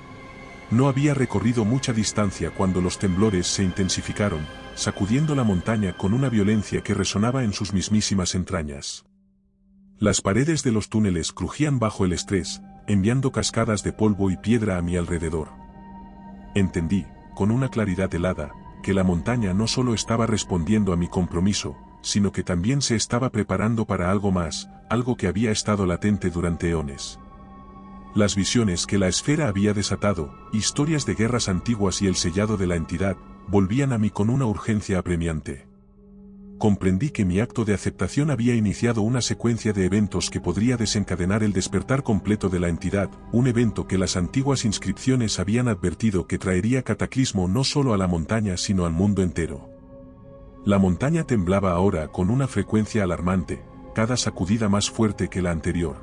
No había recorrido mucha distancia cuando los temblores se intensificaron, sacudiendo la montaña con una violencia que resonaba en sus mismísimas entrañas. Las paredes de los túneles crujían bajo el estrés, enviando cascadas de polvo y piedra a mi alrededor. Entendí, con una claridad helada, que la montaña no solo estaba respondiendo a mi compromiso, sino que también se estaba preparando para algo más, algo que había estado latente durante eones. Las visiones que la esfera había desatado, historias de guerras antiguas y el sellado de la entidad, volvían a mí con una urgencia apremiante. Comprendí que mi acto de aceptación había iniciado una secuencia de eventos que podría desencadenar el despertar completo de la entidad, un evento que las antiguas inscripciones habían advertido que traería cataclismo no solo a la montaña sino al mundo entero. La montaña temblaba ahora con una frecuencia alarmante, cada sacudida más fuerte que la anterior.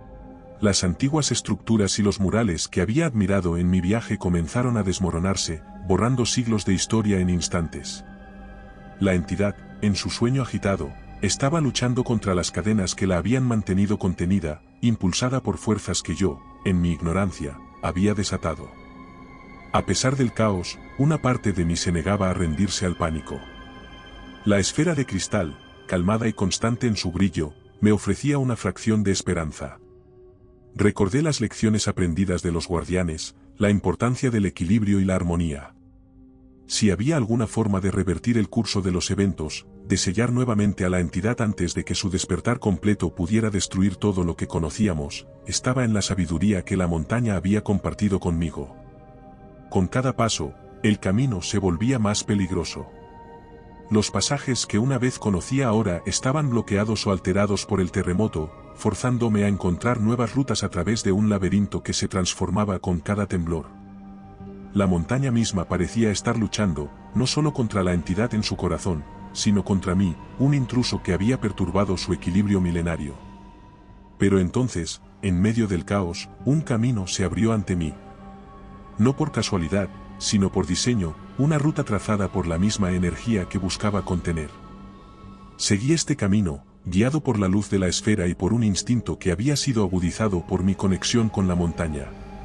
Las antiguas estructuras y los murales que había admirado en mi viaje comenzaron a desmoronarse, borrando siglos de historia en instantes. La entidad, en su sueño agitado, estaba luchando contra las cadenas que la habían mantenido contenida, impulsada por fuerzas que yo, en mi ignorancia, había desatado. A pesar del caos, una parte de mí se negaba a rendirse al pánico. La esfera de cristal, calmada y constante en su brillo, me ofrecía una fracción de esperanza. Recordé las lecciones aprendidas de los guardianes, la importancia del equilibrio y la armonía. Si había alguna forma de revertir el curso de los eventos, de sellar nuevamente a la entidad antes de que su despertar completo pudiera destruir todo lo que conocíamos, estaba en la sabiduría que la montaña había compartido conmigo. Con cada paso, el camino se volvía más peligroso. Los pasajes que una vez conocía ahora estaban bloqueados o alterados por el terremoto, forzándome a encontrar nuevas rutas a través de un laberinto que se transformaba con cada temblor. La montaña misma parecía estar luchando, no solo contra la entidad en su corazón, sino contra mí, un intruso que había perturbado su equilibrio milenario. Pero entonces, en medio del caos, un camino se abrió ante mí. No por casualidad, sino por diseño, una ruta trazada por la misma energía que buscaba contener. Seguí este camino, guiado por la luz de la esfera y por un instinto que había sido agudizado por mi conexión con la montaña.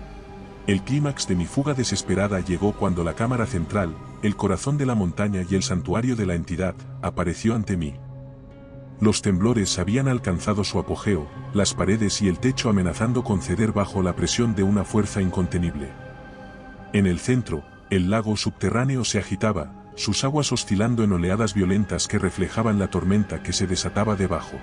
El clímax de mi fuga desesperada llegó cuando la cámara central, el corazón de la montaña y el santuario de la entidad, apareció ante mí. Los temblores habían alcanzado su apogeo, las paredes y el techo amenazando con ceder bajo la presión de una fuerza incontenible. En el centro, el lago subterráneo se agitaba, sus aguas oscilando en oleadas violentas que reflejaban la tormenta que se desataba debajo.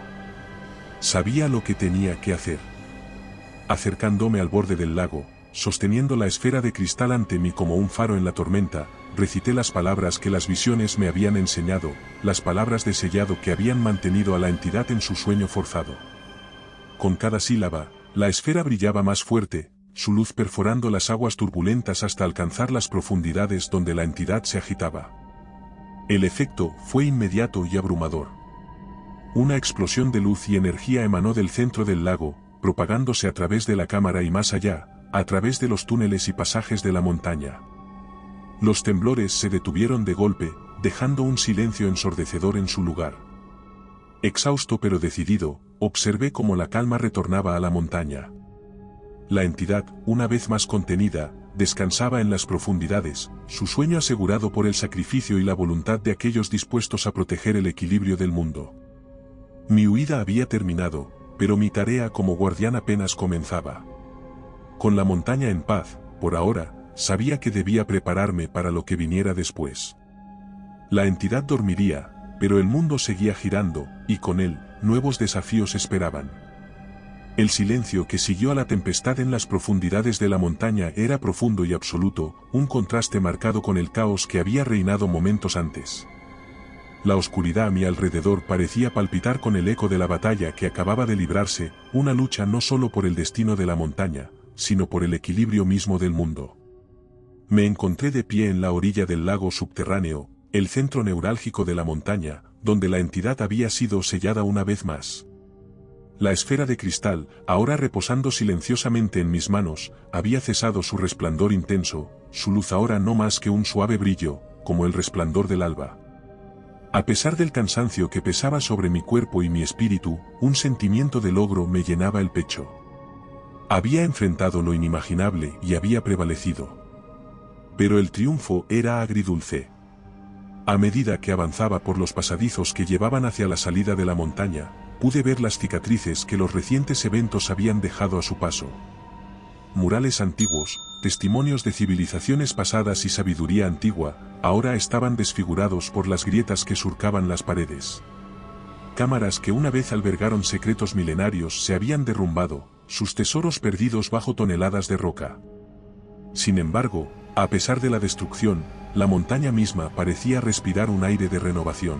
Sabía lo que tenía que hacer. Acercándome al borde del lago, sosteniendo la esfera de cristal ante mí como un faro en la tormenta, recité las palabras que las visiones me habían enseñado, las palabras de sellado que habían mantenido a la entidad en su sueño forzado. Con cada sílaba, la esfera brillaba más fuerte, su luz perforando las aguas turbulentas hasta alcanzar las profundidades donde la entidad se agitaba. El efecto fue inmediato y abrumador. Una explosión de luz y energía emanó del centro del lago, propagándose a través de la cámara y más allá, a través de los túneles y pasajes de la montaña. Los temblores se detuvieron de golpe, dejando un silencio ensordecedor en su lugar. Exhausto pero decidido, observé cómo la calma retornaba a la montaña. La entidad, una vez más contenida, descansaba en las profundidades, su sueño asegurado por el sacrificio y la voluntad de aquellos dispuestos a proteger el equilibrio del mundo. Mi huida había terminado, pero mi tarea como guardián apenas comenzaba. Con la montaña en paz, por ahora, sabía que debía prepararme para lo que viniera después. La entidad dormiría, pero el mundo seguía girando, y con él, nuevos desafíos esperaban. El silencio que siguió a la tempestad en las profundidades de la montaña era profundo y absoluto, un contraste marcado con el caos que había reinado momentos antes. La oscuridad a mi alrededor parecía palpitar con el eco de la batalla que acababa de librarse, una lucha no solo por el destino de la montaña, sino por el equilibrio mismo del mundo. Me encontré de pie en la orilla del lago subterráneo, el centro neurálgico de la montaña, donde la entidad había sido sellada una vez más. La esfera de cristal, ahora reposando silenciosamente en mis manos, había cesado su resplandor intenso, su luz ahora no más que un suave brillo, como el resplandor del alba. A pesar del cansancio que pesaba sobre mi cuerpo y mi espíritu, un sentimiento de logro me llenaba el pecho. Había enfrentado lo inimaginable y había prevalecido. Pero el triunfo era agridulce. A medida que avanzaba por los pasadizos que llevaban hacia la salida de la montaña, pude ver las cicatrices que los recientes eventos habían dejado a su paso. Murales antiguos, testimonios de civilizaciones pasadas y sabiduría antigua, ahora estaban desfigurados por las grietas que surcaban las paredes. Cámaras que una vez albergaron secretos milenarios se habían derrumbado, sus tesoros perdidos bajo toneladas de roca. Sin embargo, a pesar de la destrucción, la montaña misma parecía respirar un aire de renovación.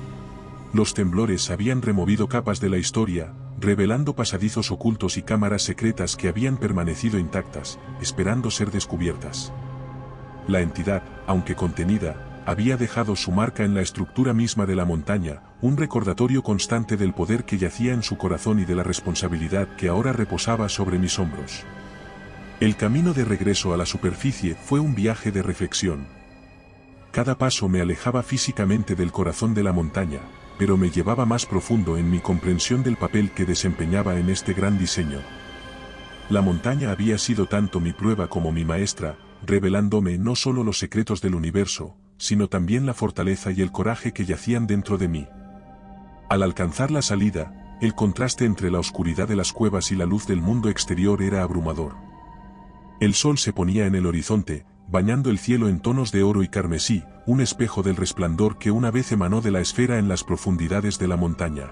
Los temblores habían removido capas de la historia, revelando pasadizos ocultos y cámaras secretas que habían permanecido intactas, esperando ser descubiertas. La entidad, aunque contenida, había dejado su marca en la estructura misma de la montaña, un recordatorio constante del poder que yacía en su corazón y de la responsabilidad que ahora reposaba sobre mis hombros. El camino de regreso a la superficie fue un viaje de reflexión. Cada paso me alejaba físicamente del corazón de la montaña, pero me llevaba más profundo en mi comprensión del papel que desempeñaba en este gran diseño. La montaña había sido tanto mi prueba como mi maestra, revelándome no solo los secretos del universo, sino también la fortaleza y el coraje que yacían dentro de mí. Al alcanzar la salida, el contraste entre la oscuridad de las cuevas y la luz del mundo exterior era abrumador. El sol se ponía en el horizonte, bañando el cielo en tonos de oro y carmesí, un espejo del resplandor que una vez emanó de la esfera en las profundidades de la montaña.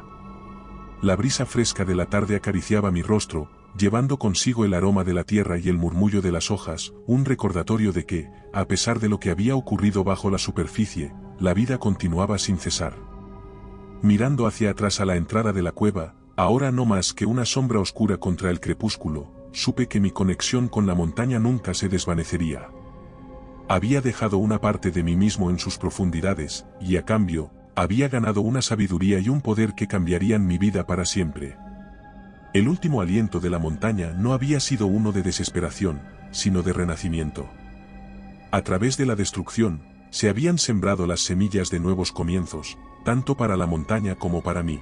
La brisa fresca de la tarde acariciaba mi rostro, llevando consigo el aroma de la tierra y el murmullo de las hojas, un recordatorio de que, a pesar de lo que había ocurrido bajo la superficie, la vida continuaba sin cesar. Mirando hacia atrás a la entrada de la cueva, ahora no más que una sombra oscura contra el crepúsculo, supe que mi conexión con la montaña nunca se desvanecería. Había dejado una parte de mí mismo en sus profundidades, y a cambio, había ganado una sabiduría y un poder que cambiarían mi vida para siempre. El último aliento de la montaña no había sido uno de desesperación, sino de renacimiento. A través de la destrucción, se habían sembrado las semillas de nuevos comienzos, tanto para la montaña como para mí.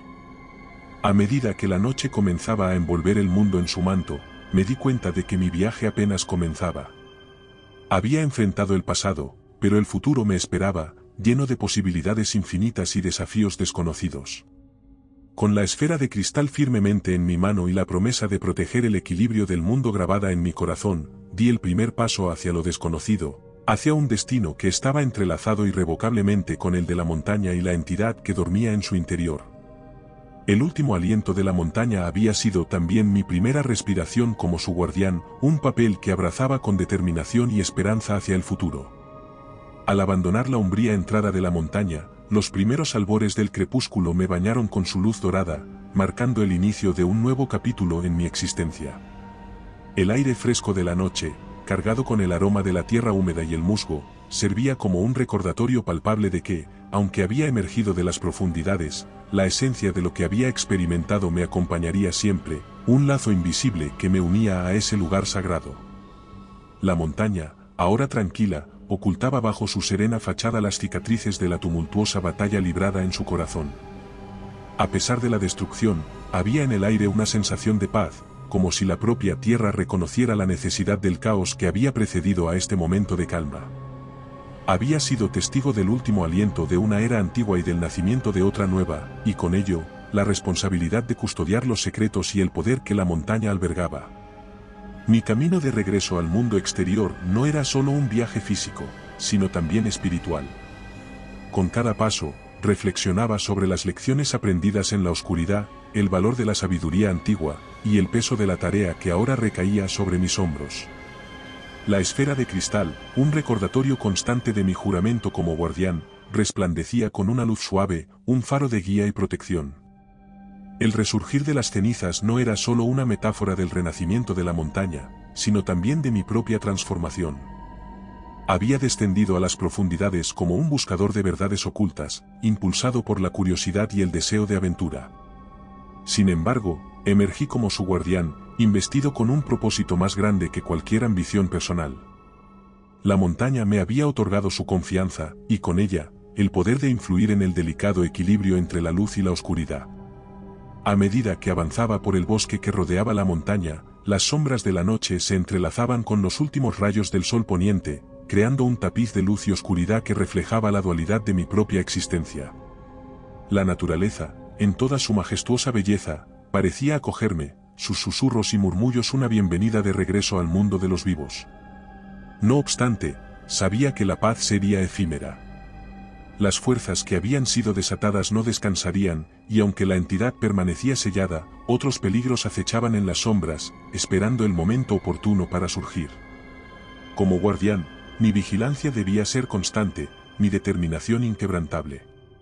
A medida que la noche comenzaba a envolver el mundo en su manto, me di cuenta de que mi viaje apenas comenzaba. Había enfrentado el pasado, pero el futuro me esperaba, lleno de posibilidades infinitas y desafíos desconocidos. Con la esfera de cristal firmemente en mi mano y la promesa de proteger el equilibrio del mundo grabada en mi corazón, di el primer paso hacia lo desconocido, hacia un destino que estaba entrelazado irrevocablemente con el de la montaña y la entidad que dormía en su interior. El último aliento de la montaña había sido también mi primera respiración como su guardián, un papel que abrazaba con determinación y esperanza hacia el futuro. Al abandonar la umbría entrada de la montaña, los primeros albores del crepúsculo me bañaron con su luz dorada, marcando el inicio de un nuevo capítulo en mi existencia. El aire fresco de la noche, cargado con el aroma de la tierra húmeda y el musgo, servía como un recordatorio palpable de que, aunque había emergido de las profundidades, la esencia de lo que había experimentado me acompañaría siempre, un lazo invisible que me unía a ese lugar sagrado. La montaña, ahora tranquila, ocultaba bajo su serena fachada las cicatrices de la tumultuosa batalla librada en su corazón. A pesar de la destrucción, había en el aire una sensación de paz, como si la propia tierra reconociera la necesidad del caos que había precedido a este momento de calma. Había sido testigo del último aliento de una era antigua y del nacimiento de otra nueva, y con ello, la responsabilidad de custodiar los secretos y el poder que la montaña albergaba. Mi camino de regreso al mundo exterior no era solo un viaje físico, sino también espiritual. Con cada paso, reflexionaba sobre las lecciones aprendidas en la oscuridad, el valor de la sabiduría antigua, y el peso de la tarea que ahora recaía sobre mis hombros. La esfera de cristal, un recordatorio constante de mi juramento como guardián, resplandecía con una luz suave, un faro de guía y protección. El resurgir de las cenizas no era solo una metáfora del renacimiento de la montaña, sino también de mi propia transformación. Había descendido a las profundidades como un buscador de verdades ocultas, impulsado por la curiosidad y el deseo de aventura. Sin embargo, emergí como su guardián, investido con un propósito más grande que cualquier ambición personal. La montaña me había otorgado su confianza, y con ella, el poder de influir en el delicado equilibrio entre la luz y la oscuridad. A medida que avanzaba por el bosque que rodeaba la montaña, las sombras de la noche se entrelazaban con los últimos rayos del sol poniente, creando un tapiz de luz y oscuridad que reflejaba la dualidad de mi propia existencia. La naturaleza, en toda su majestuosa belleza, parecía acogerme, sus susurros y murmullos una bienvenida de regreso al mundo de los vivos. No obstante, sabía que la paz sería efímera. Las fuerzas que habían sido desatadas no descansarían, y aunque la entidad permanecía sellada, otros peligros acechaban en las sombras, esperando el momento oportuno para surgir. Como guardián, mi vigilancia debía ser constante, mi determinación inquebrantable.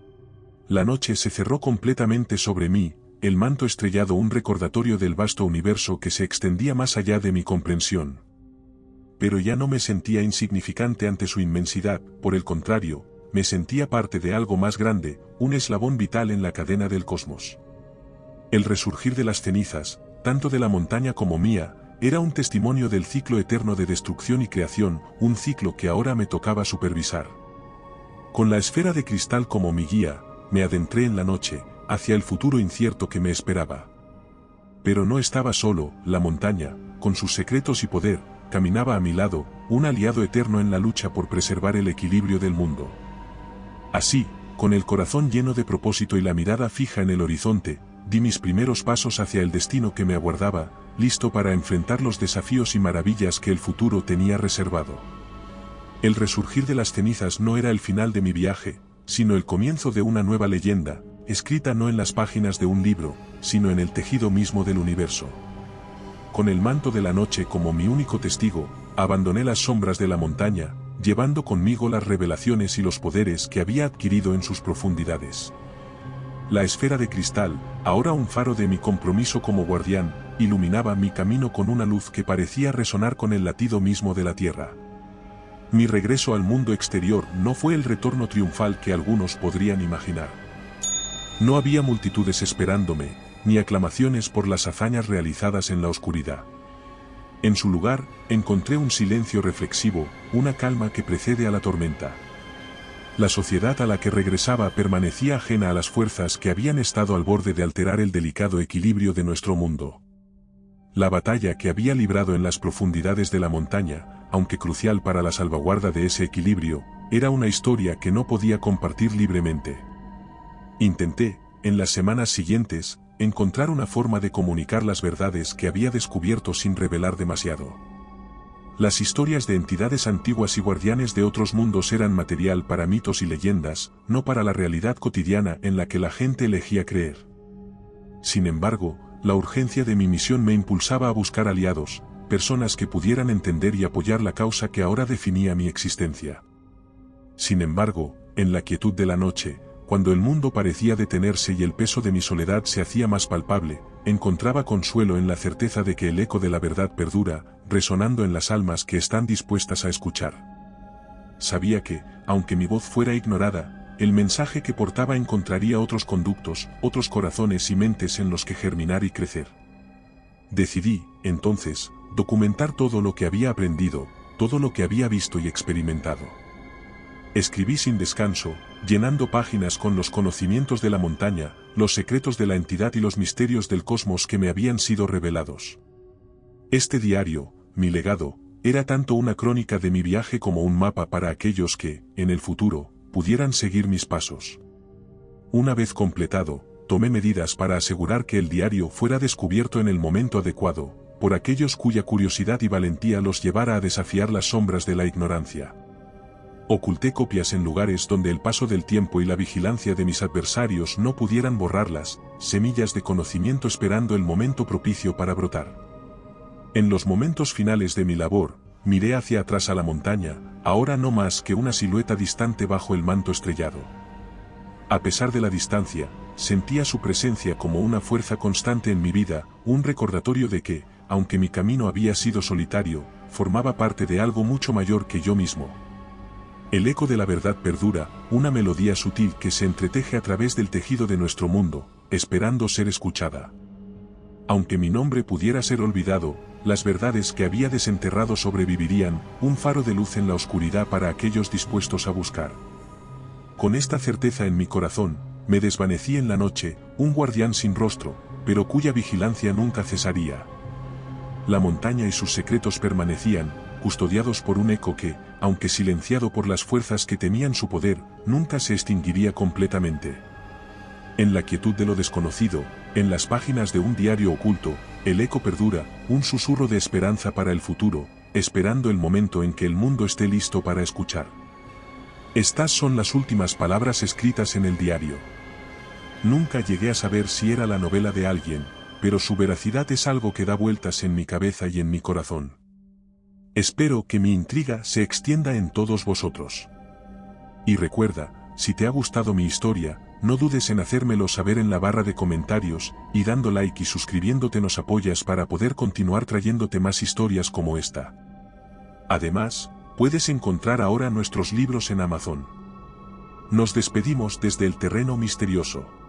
La noche se cerró completamente sobre mí, el manto estrellado un recordatorio del vasto universo que se extendía más allá de mi comprensión. Pero ya no me sentía insignificante ante su inmensidad, por el contrario, me sentía parte de algo más grande, un eslabón vital en la cadena del cosmos. El resurgir de las cenizas, tanto de la montaña como mía, era un testimonio del ciclo eterno de destrucción y creación, un ciclo que ahora me tocaba supervisar. Con la esfera de cristal como mi guía, me adentré en la noche, hacia el futuro incierto que me esperaba. Pero no estaba solo, la montaña, con sus secretos y poder, caminaba a mi lado, un aliado eterno en la lucha por preservar el equilibrio del mundo. Así, con el corazón lleno de propósito y la mirada fija en el horizonte, di mis primeros pasos hacia el destino que me aguardaba, listo para enfrentar los desafíos y maravillas que el futuro tenía reservado. El resurgir de las cenizas no era el final de mi viaje, sino el comienzo de una nueva leyenda, escrita no en las páginas de un libro, sino en el tejido mismo del universo. Con el manto de la noche como mi único testigo, abandoné las sombras de la montaña, llevando conmigo las revelaciones y los poderes que había adquirido en sus profundidades. La esfera de cristal, ahora un faro de mi compromiso como guardián, iluminaba mi camino con una luz que parecía resonar con el latido mismo de la tierra. Mi regreso al mundo exterior no fue el retorno triunfal que algunos podrían imaginar. No había multitudes esperándome, ni aclamaciones por las hazañas realizadas en la oscuridad. En su lugar, encontré un silencio reflexivo, una calma que precede a la tormenta. La sociedad a la que regresaba permanecía ajena a las fuerzas que habían estado al borde de alterar el delicado equilibrio de nuestro mundo. La batalla que había librado en las profundidades de la montaña, aunque crucial para la salvaguarda de ese equilibrio, era una historia que no podía compartir libremente. Intenté, en las semanas siguientes, encontrar una forma de comunicar las verdades que había descubierto sin revelar demasiado. Las historias de entidades antiguas y guardianes de otros mundos eran material para mitos y leyendas, no para la realidad cotidiana en la que la gente elegía creer. Sin embargo, la urgencia de mi misión me impulsaba a buscar aliados, personas que pudieran entender y apoyar la causa que ahora definía mi existencia. Sin embargo, en la quietud de la noche, cuando el mundo parecía detenerse y el peso de mi soledad se hacía más palpable, encontraba consuelo en la certeza de que el eco de la verdad perdura, resonando en las almas que están dispuestas a escuchar. Sabía que, aunque mi voz fuera ignorada, el mensaje que portaba encontraría otros conductos, otros corazones y mentes en los que germinar y crecer. Decidí, entonces, documentar todo lo que había aprendido, todo lo que había visto y experimentado. Escribí sin descanso, llenando páginas con los conocimientos de la montaña, los secretos de la entidad y los misterios del cosmos que me habían sido revelados. Este diario, mi legado, era tanto una crónica de mi viaje como un mapa para aquellos que, en el futuro, pudieran seguir mis pasos. Una vez completado, tomé medidas para asegurar que el diario fuera descubierto en el momento adecuado, por aquellos cuya curiosidad y valentía los llevara a desafiar las sombras de la ignorancia. Oculté copias en lugares donde el paso del tiempo y la vigilancia de mis adversarios no pudieran borrarlas, semillas de conocimiento esperando el momento propicio para brotar. En los momentos finales de mi labor, miré hacia atrás a la montaña, ahora no más que una silueta distante bajo el manto estrellado. A pesar de la distancia, sentía su presencia como una fuerza constante en mi vida, un recordatorio de que, aunque mi camino había sido solitario, formaba parte de algo mucho mayor que yo mismo. El eco de la verdad perdura, una melodía sutil que se entreteje a través del tejido de nuestro mundo, esperando ser escuchada. Aunque mi nombre pudiera ser olvidado, las verdades que había desenterrado sobrevivirían, un faro de luz en la oscuridad para aquellos dispuestos a buscar. Con esta certeza en mi corazón, me desvanecí en la noche, un guardián sin rostro, pero cuya vigilancia nunca cesaría. La montaña y sus secretos permanecían, custodiados por un eco que, aunque silenciado por las fuerzas que temían su poder, nunca se extinguiría completamente. En la quietud de lo desconocido, en las páginas de un diario oculto, el eco perdura, un susurro de esperanza para el futuro, esperando el momento en que el mundo esté listo para escuchar. Estas son las últimas palabras escritas en el diario. Nunca llegué a saber si era la novela de alguien, pero su veracidad es algo que da vueltas en mi cabeza y en mi corazón. Espero que mi intriga se extienda en todos vosotros. Y recuerda, si te ha gustado mi historia, no dudes en hacérmelo saber en la barra de comentarios, y dando like y suscribiéndote nos apoyas para poder continuar trayéndote más historias como esta. Además, puedes encontrar ahora nuestros libros en Amazon. Nos despedimos desde el terreno misterioso.